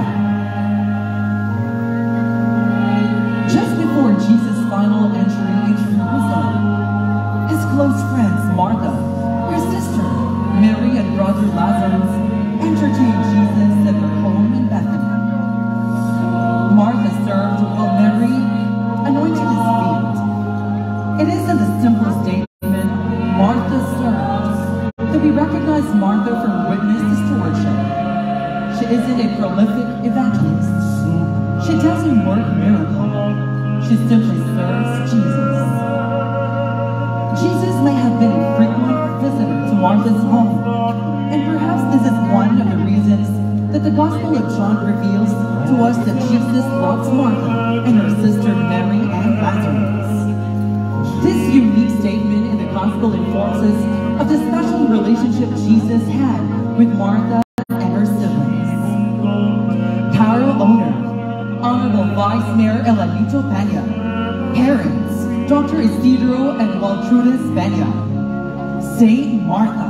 Just before Jesus' final entry into Jerusalem, his close friends Martha, her sister, Mary and Lazarus entertained Jesus at their home in Bethany. Martha served while Mary anointed his feet. It is in the simple statement, Martha served, that we recognize Martha from witness to stewardship. She isn't a prolific evangelist. She doesn't work miracles. She simply serves Jesus. Jesus may have been a frequent visitor to Martha's home, and perhaps this is one of the reasons that the Gospel of John reveals to us that Jesus loves Martha and her sister Mary and Lazarus. This unique statement in the Gospel informs us of the special relationship Jesus had with Martha and her siblings. Carol Owner, Honorable Vice Mayor Elanito Peña, parents, Dr. Isidro and Waltrudis Peña, Saint Martha,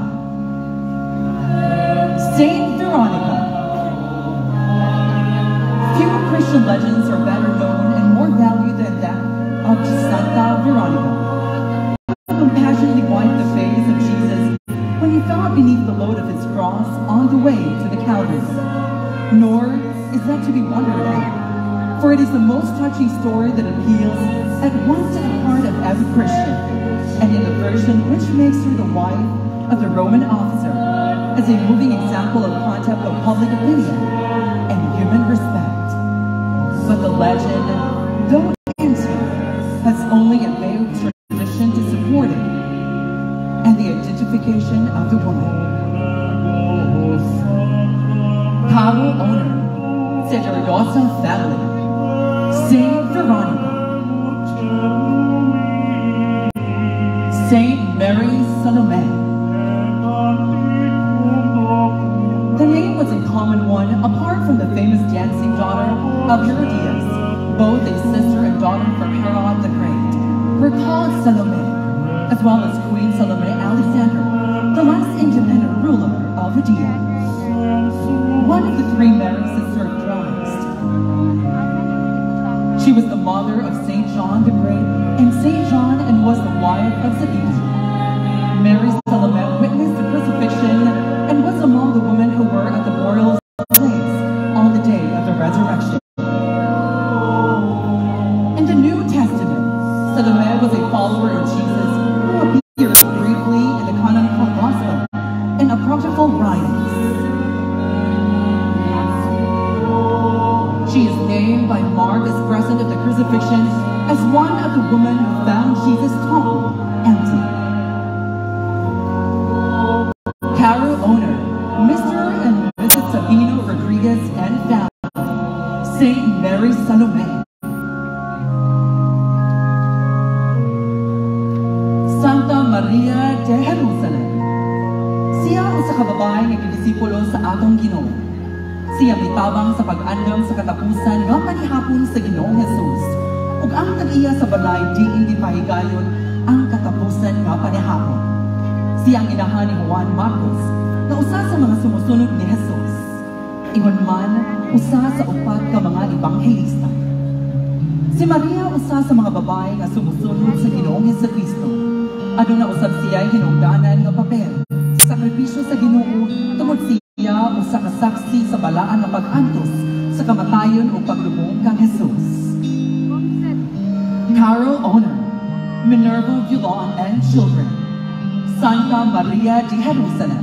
Saint Veronica. Few Christian legends are better known and more valued than that of Santa Veronica, who compassionately wiped the face of Jesus when he fell beneath the load of his cross on the way to the Calvary. Nor is that to be wondered at, for it is the most touching story that appeals at once to the heart of every Christian, and in the version which makes her the wife of the Roman officer, as a moving example of contempt of public opinion and human respect. But the legend, though ancient, has only a veiled tradition to support it, and the identification of the woman. Carol Owner, Cedriosa family, Saint Veronica, Saint Mary Salome. The name was a common one apart from the famous dancing daughter of Herodias, both a sister and daughter from Herod the Great, were called Salome, as well as Queen Salome Alexander, the last independent ruler of Judea. One of the three Marys that served Christ. She was the mother of St. John the Great and St. John and was the wife of Zebedee. Mary Salome witnessed the crucifixion and was among the women who were at the burial place on the day of the resurrection. In the New Testament, Salome was a follower of Jesus who appears briefly in the canonical gospel and apocryphal writings. She is named by Mark as present at the crucifixion as one of the women who found Jesus' tomb empty. Carol Owner, Mr. and Mrs. Sabino Rodriguez and family, Saint Mary Salome. Santa Maria de Jerusalem. Siya usa ka babae nga gidisipulo sa atong Ginoo. Siya mitabang sa pag-andam sa katapusan nga panihapon sa Ginoong Hesus, ug ang tag-iya sa balay diin gipahigayon ang katapusan nga panihapon. Siya ang inahan ni Juan Marcos na usa sa mga sumusunod ni Jesus. Ingon man, usa sa upat ka mga ebanghelista. Si Maria usa sa mga babae nga sumusunod sa Ginoong Hesukristo. Aduna usab siya hinungdanan nga papel sa sakripisyo sa Ginoo tungod siya usa ka saksi sa balaan nga pag-antos sa kamatayon o paglubong kang Jesus. Carol Owner, Minerva Vilon and children, Santa Maria de Jerusalem,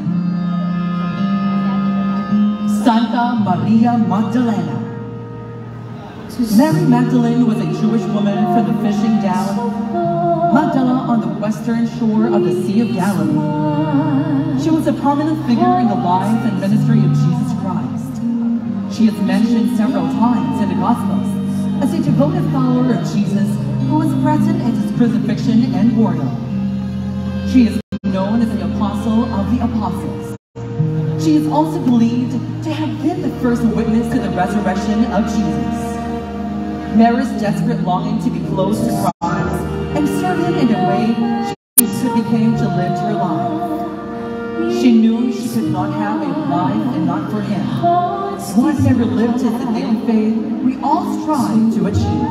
Santa Maria Magdalena. Mary Magdalene was a Jewish woman from the fishing town Magdala on the western shore of the Sea of Galilee. She was a prominent figure in the life and ministry of Jesus Christ. She is mentioned several times in the Gospels as a devoted follower of Jesus who was present at his crucifixion and burial. She is known as the Apostle of the Apostles. She is also believed to have been the first witness to the resurrection of Jesus. Mary's desperate longing to be close to Christ and serve him in a way she became to live her life. She knew she could not have a life and not for him. One never lived as the daily faith we all strive to achieve.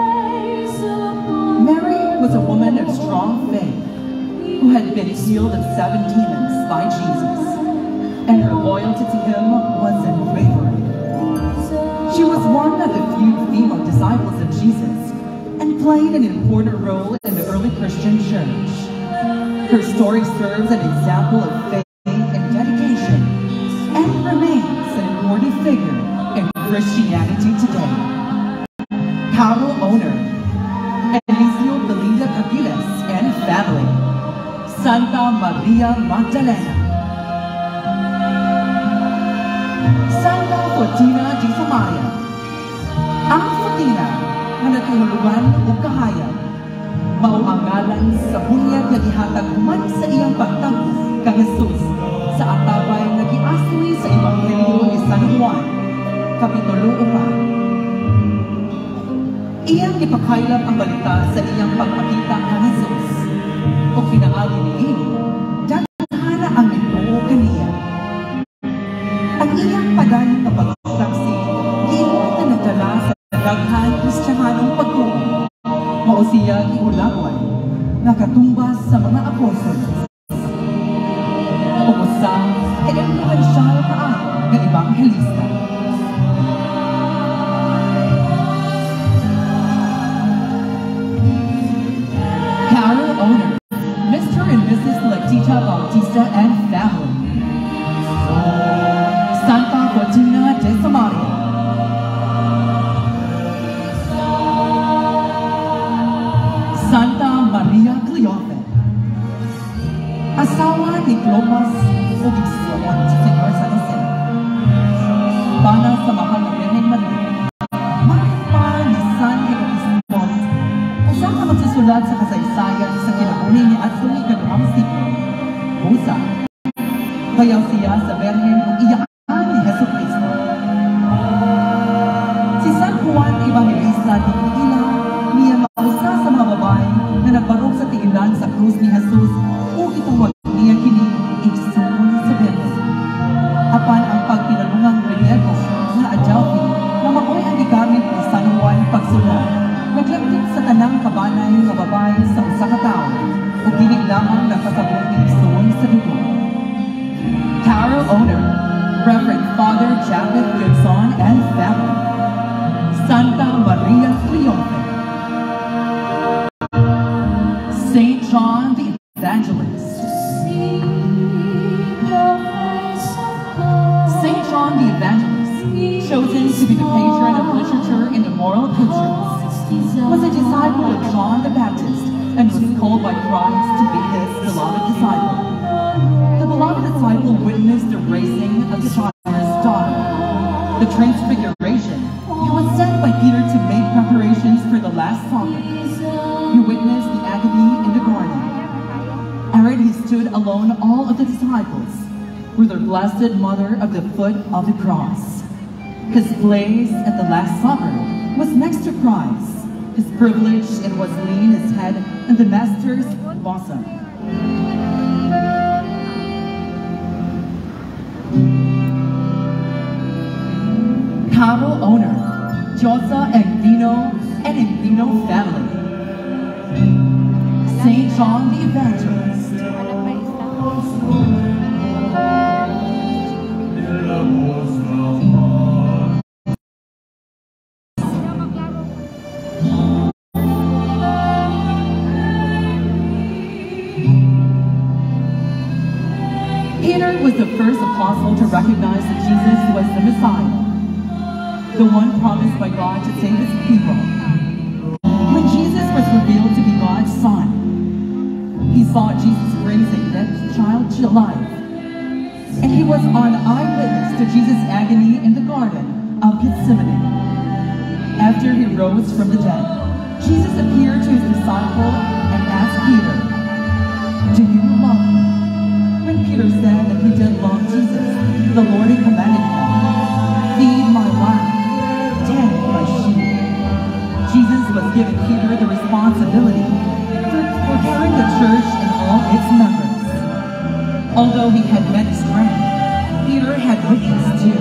Mary was a woman of strong faith who had been healed of 7 demons by Jesus. and her loyalty to him was unwavering. She was one of the few female disciples of Jesus and played an important role in the early Christian church. Her story serves an example of faith and dedication and remains an important figure in Christianity today. Carol Owner, Eliseo Belinda Capiles and family, Santa Maria Magdalena. Santa Fortina di Samaria. Ang Fortina na nagkahulugan o kahayag, mao ang ngalan sa bunyag nga gihatag human sa iyang pagtagpo kang Jesus sa atabay nga giastoy sa Ebanghelyo ni San Juan, Kapitulo 4. Iyang ipakailap ang balita sa iyang pagpakita kang Jesus o pinaagi niini, daghana ang nagtuo kaniya. Ang iyang padayon na pagsaksi, giingon na nagdala sa daghan Kristiyanong pagtuo. Mao siya giulawan, nakatumbas sa mga apostol. O usa, influensyal kaayo nga ebanghelista. Carol Owner, Mr. and Mrs. Letita Bautista and family. Santa Fortuna de Samaria. Santa Maria Cleofe. Asawa ni Clopas o igsoon sa Senyor San Jose. Bana sa mahal na Birhen Maria. Magpapal ni San Jerónimo. Usa ka magsusulat sa kasaysayan sa kinabuhi ni Atsuli Kaduhang Siglo. Usa, bayaw siya sa Birhen kung iyaan ni Jesu Cristo. Si San Juan Evangelista dinila niya mausa sa mga babae na nagbarog sa tiilan sa krus ni Jesus o ituwag niya kini igsoon sa Birhen. Apan ang pagpinalungang reliego na adyawi na maoy ang gigamit ni San Juan pagsulat, naglagtit sa tanang kabanay nga babae sa usa ka tawo o dili lamang nakasabot ni igsoon sa dugo. Carol Owner, Reverend Father Jacob Gibson and family, Santa Maria Cleofe. Saint John the Evangelist. Saint John the Evangelist, chosen to be the patron of literature in the moral cultures, was a disciple of John the Baptist and was called by Christ to be his beloved disciple. The beloved disciple witnessed the raising of the child's daughter, the transfiguration. He was sent by Peter to make preparations for the Last Supper. He witnessed the agony in the garden. Aaron, he stood alone, all of the disciples, with their blessed mother of the foot of the cross. His place at the Last Supper was next to Christ. His privilege and was lean his head in the Master's bosom. Carol Owner, Josa Endino and Endino family. Saint John the Evangelist. Peter was the first apostle to recognize that Jesus was the Messiah, the one promised by God to save his people. When Jesus was revealed to be God's Son, he saw Jesus raise a dead child to life. And he was an eyewitness to Jesus' agony in the Garden of Gethsemane. After he rose from the dead, Jesus appeared to his disciple and asked Peter, "Do you love me?" When Peter said that he did love Jesus, the Lord had commanded him, "Feed my lamb, tend my sheep." Jesus was giving Peter the responsibility for carrying the church and all its members. Although he had many strength, Peter had weakness too.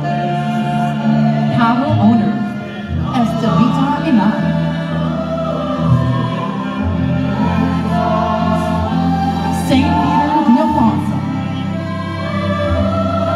Carol Owner, Estelita Iman. Saint Peter the Apostle.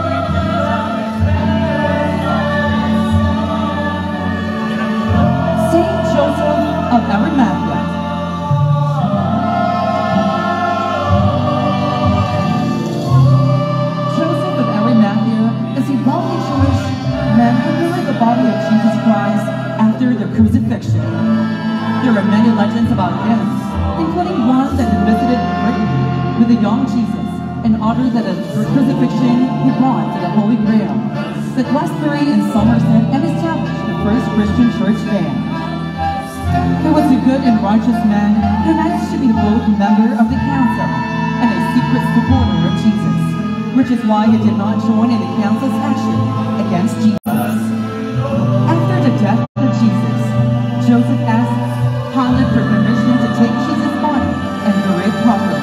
crucifixion. There are many legends about him, including one that he visited Britain with the young Jesus in order that at the crucifixion he brought to the Holy Grail, the Glastonbury in Somerset, and established the first Christian church there. He was a good and righteous man who managed to be both a member of the council and a secret supporter of Jesus, which is why he did not join in the council's action against Jesus. After the death of Jesus, Joseph asked Pilate for permission to take Jesus' body and bury it properly.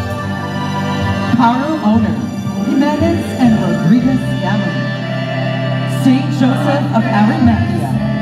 Carl Owner, Jimenez and Rodriguez family. Saint Joseph of Arimathea.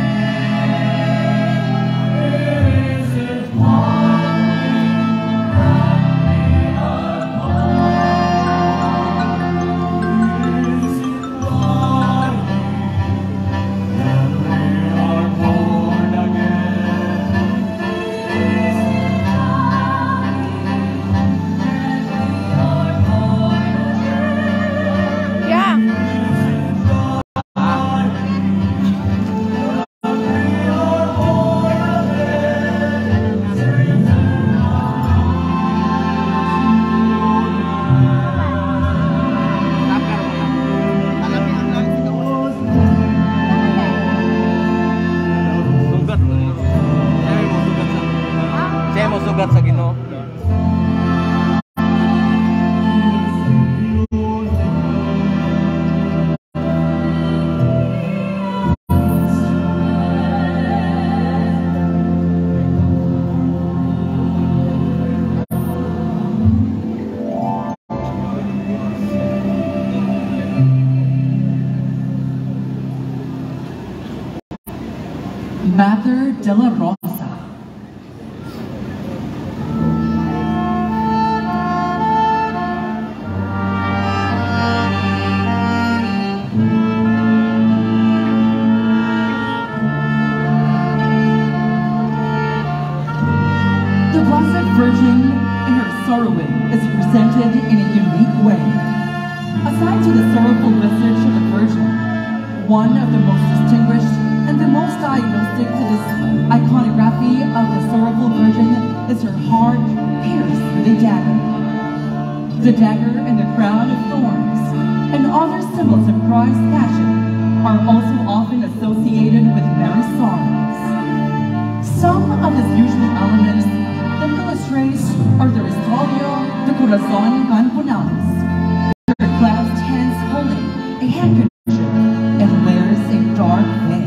Mather de la Rosa. The Blessed Virgin in her sorrowing is presented in a unique way. Aside to the sorrowful visage of the Virgin, one of the most distinguished and the most diagnostic to this iconography of the sorrowful Virgin is her heart pierced with a dagger. The dagger and the crown of thorns and other symbols of Christ's passion are also often associated with Mary's sorrows. Some of the usual elements that illustrates are the Rosario de Corazon Canpunalis, her clasped hands holding a handkerchief and wears a dark veil.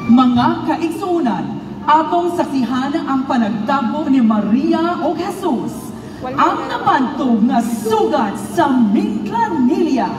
Mga kaigsunan, atong saksihan ang panagtagpo ni Maria o Jesus, ang napantog nga sugat sa Minglanilla.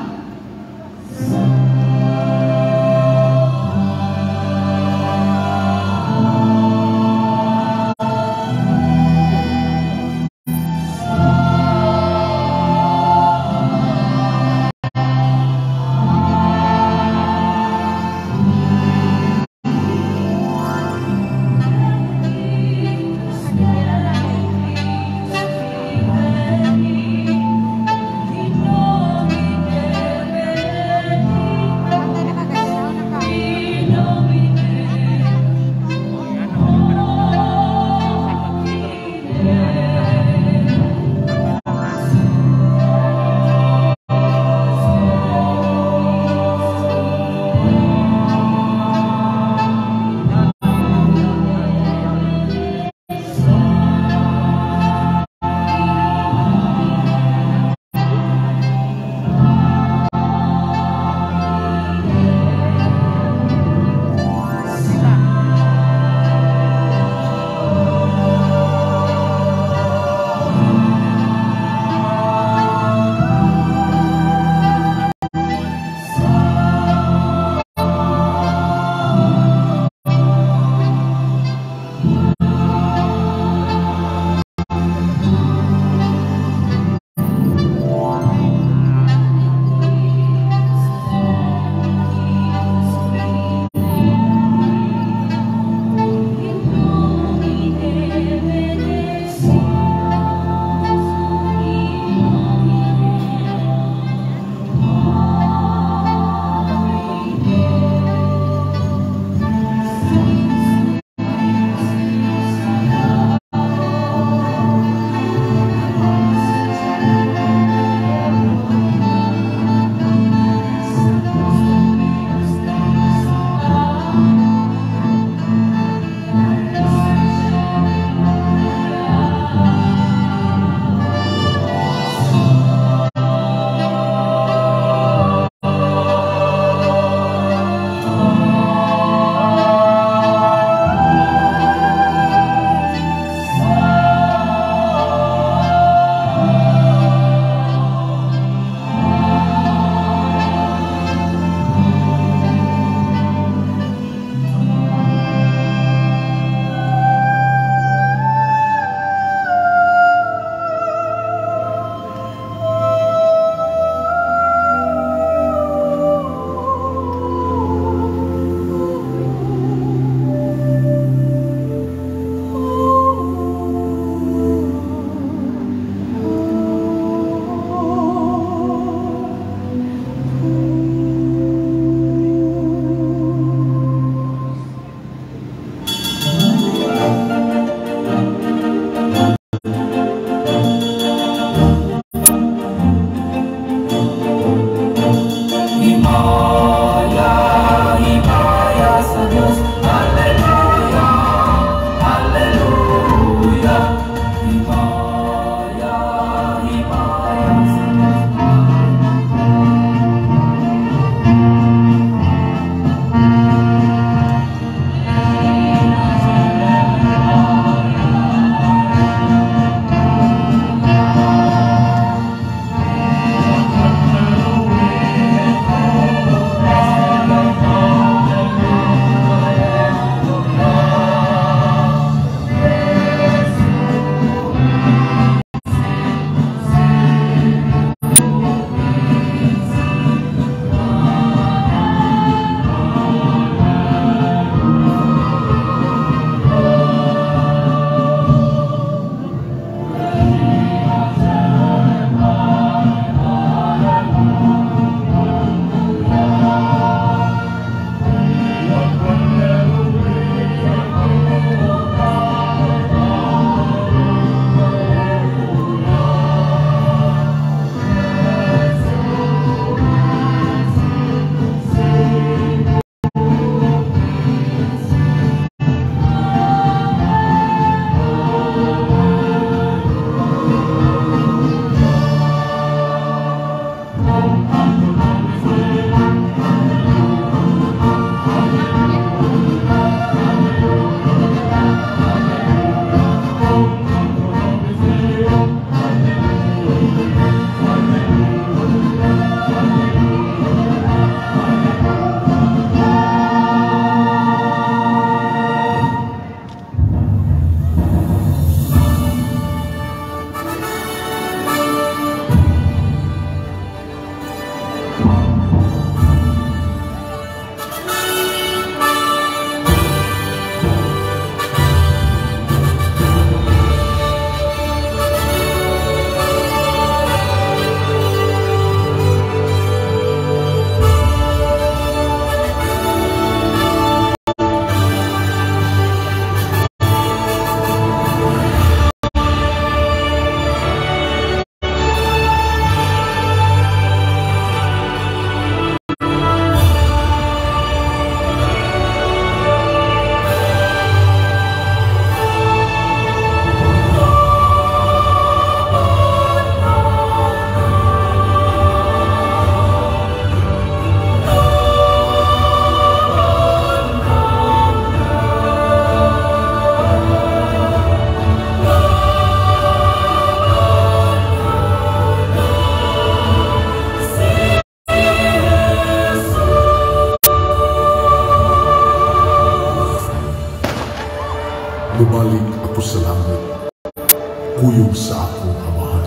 Balik ako sa langit, kuyog sa akong amahan.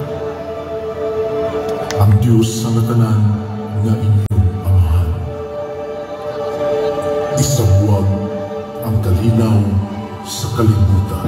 Ang Diyos sa ngatanan nga inyong amahan. Isabuwag ang kalinaw sa kalibutan.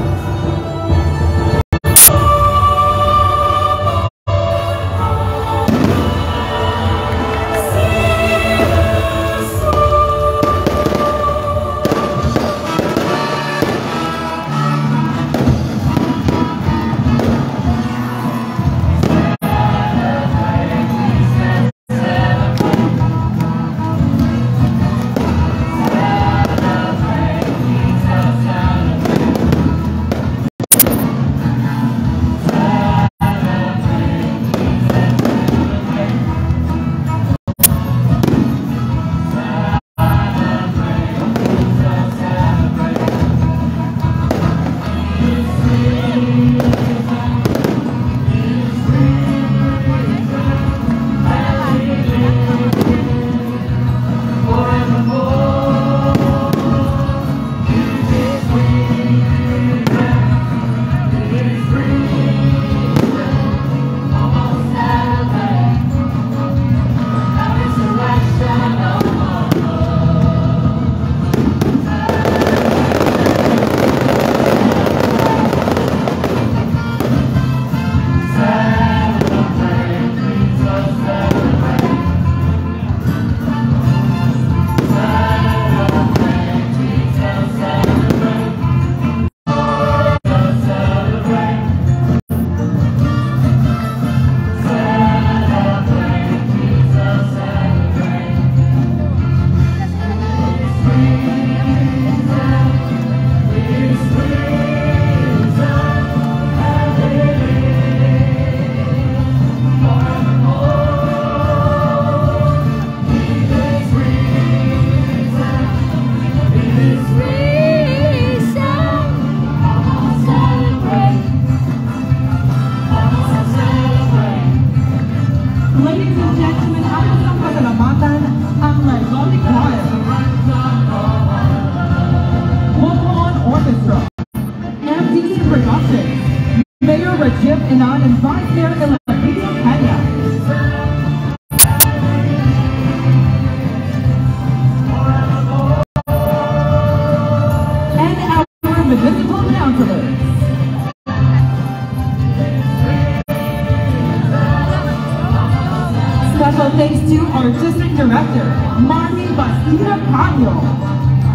Special thanks to Artistic Director, Marnie Bastida Paño.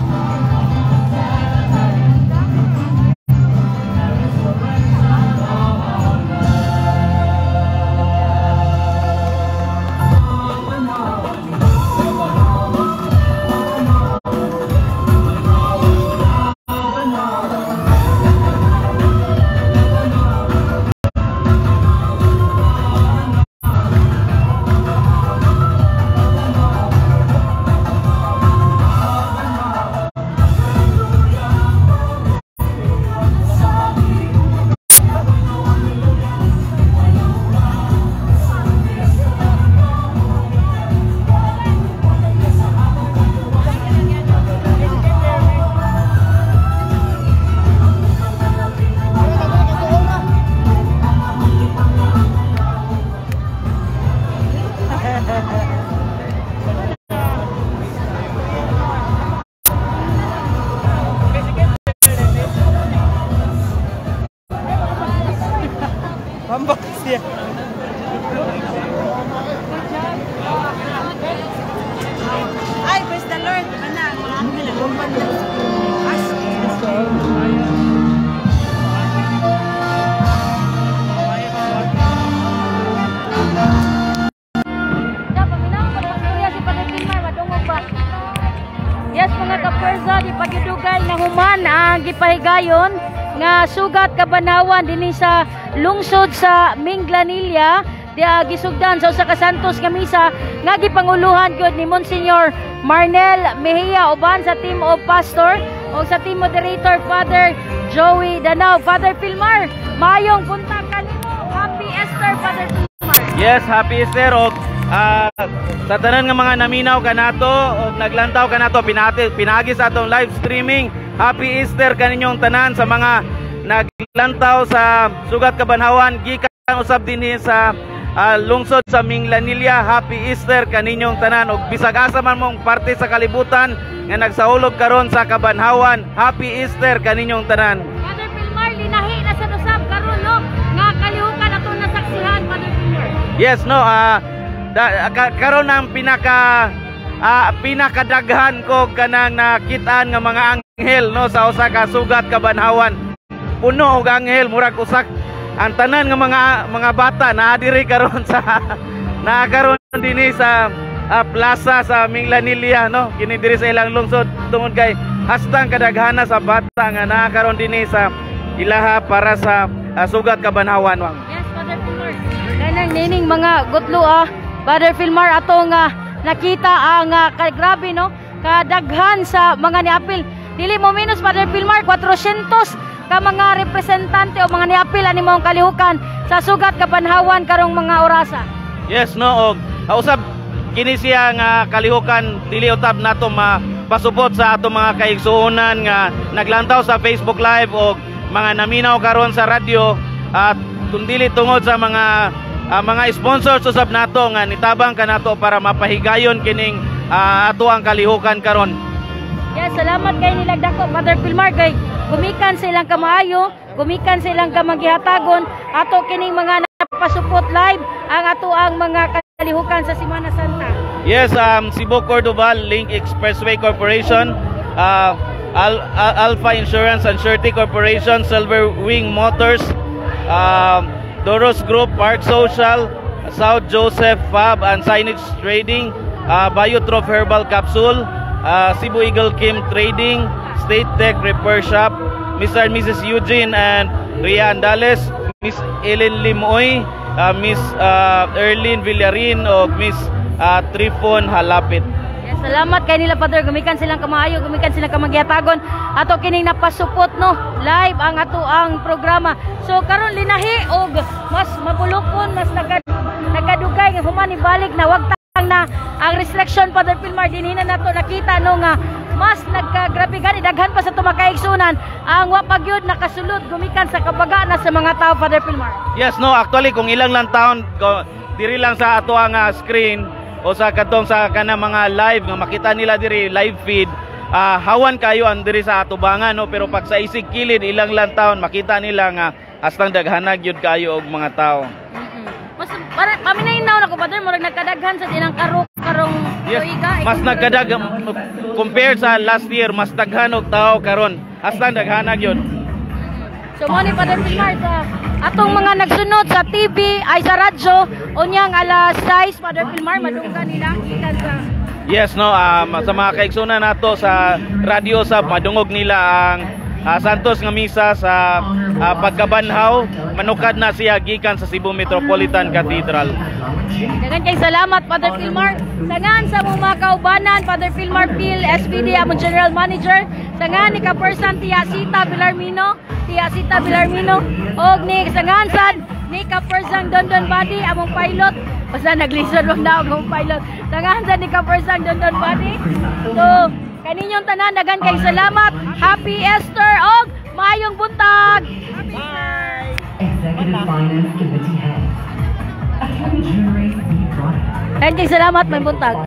Ay, praise the Lord. Yes, mga kapwersa, di pagidugay na human ang gipahigayon nga sugat kabanawan dinhi sa lungsod sa Minglanilla. Di gisugdan sa usa ka santos nga misa nga gipanguluhan gyud ni Monsignor Marnel Mejia uban sa team of pastor o sa team moderator Father Joey Danao. Father Filmar, maayong punta kanimo. Happy Easter, Father Filmar. Yes, happy Easter. Og sa tanan nga mga naminaw kanato o naglantaw kanato pinagi sa atong live streaming Happy Easter kaninyong tanan sa mga naglantaw sa sugat kabanhawan gikan usab dinhi sa lungsod sa Minglanilla. Happy Easter kaninyong tanan ug bisag asa man mong parte sa kalibutan nga nagsahulog karon sa kabanhawan. Happy Easter kaninyong tanan. Father Pilmar, linahi na sa usab karon no nga kalihukan ato nasaksihan, Father Pilmar. Yes, no, karon ang pinakadaghan ko kanang nakitaan nga mga anghel no sa usa ka sugat kabanhawan. Puno og anghel, murag usak ang tanan nga mga bata naa diri karon sa karon dinhi sa plaza sa Minglanilla no, kini diri sa ilang lungsod tungod kay hastang kadaghana sa bata nga naa karon dinhi sa ilaha para sa sugat kabanhawan. Yes, Father Pilmar. Kanang nining mga gutlo Father Pilmar ato nga nakita ang grabe no kadaghan sa mga niapil. Dili mo minus Father Pilmar 400 ka mga representante o mga niapil ani mong kalihukan sa sugat kabanhawan karong mga orasa. Yes, no, og usab kini siya nga kalihukan dili utab nato mapasupot sa ato mga kaigsuonan nga naglantaw sa Facebook Live o mga naminaw karon sa radyo at dili tungod sa mga sponsors usab nato nga nitabang kanato para mapahigayon kining ato ang kalihukan karon. Yes, salamat kay nilagdako Father Pilmar kay gumikan sa ilang kamaayo, gumikan sa ilang kamagihatagon ato kining mga napasupot live ang ato ang mga kalihukan sa Semana Santa. Yes, Cebu Cordobal Link Expressway Corporation, Alpha Insurance and Surety Corporation, Silver Wing Motors, Doros Group, Park Social, South Joseph Fab and Signage Trading, Biotrop Herbal Capsule, Cebu Eagle Kim Trading, State Tech Repair Shop, Mr. and Mrs. Eugene and Ria Andales, Miss Ellen Limoy, Miss Erlyn Villarin o Miss Trifon Halapit. Yes, salamat kay nila Father, gumikan silang kamaayo, gumikan silang kamagyatagon ato kining napasupot no live ang ato ang programa. So karon linahi og mas mabulokon, mas nagadugay nga human ibalik na wag na ang restriction Father Pilmar dinhi na nato nakita no nga mas nagkagrabe gani daghan pa sa tumakaigsunan ang wa pagyud nakasulod gumikan sa kabaga na sa mga tao Father Pilmar. Yes, no, actually kung ilang lang taon diri lang sa ato ang screen o sa kadtong sa kana mga live nga makita nila diri live feed hawan kayo ang diri sa atubangan no, pero pag sa isig kilid ilang lang taon makita nila nga hastang daghanag yun kayo og mga tao. Mas paminainaw na ko Father murag nagkadaghan sa dinang karong yes, mas nagkadag compared sa last year, mas daghan og tao karon hastang daghanag yun. So mo ni Father Pilmar sa atong mga nagsunod sa TV ay sa radyo unyang alas 6 Father Pilmar madunggan nila ikan sa yes, no, sa mga kaigsunan nato sa radyo sa madungog nila ang Santos nga misa sa pagkabanhaw, manukad na siya gikan sa Cebu Metropolitan Cathedral. Dagan kay salamat Father Pilmar. Sangan sa mga kaubanan Father Pilmar Pil SVD among General Manager, sangan ni ka-person Tia Sita Villarmino og ni sangan sad ni ka-person Dondon Badi among pilot. Basta naglisod wag na og pilot. Sangan sad ni ka-person Dondon Badi. So kaninyong tanan dagan kay salamat. Happy Easter og maayong buntag. Bye. Executive Finance Committee Head. Attended jury be brought. Dagan kay salamat may buntag.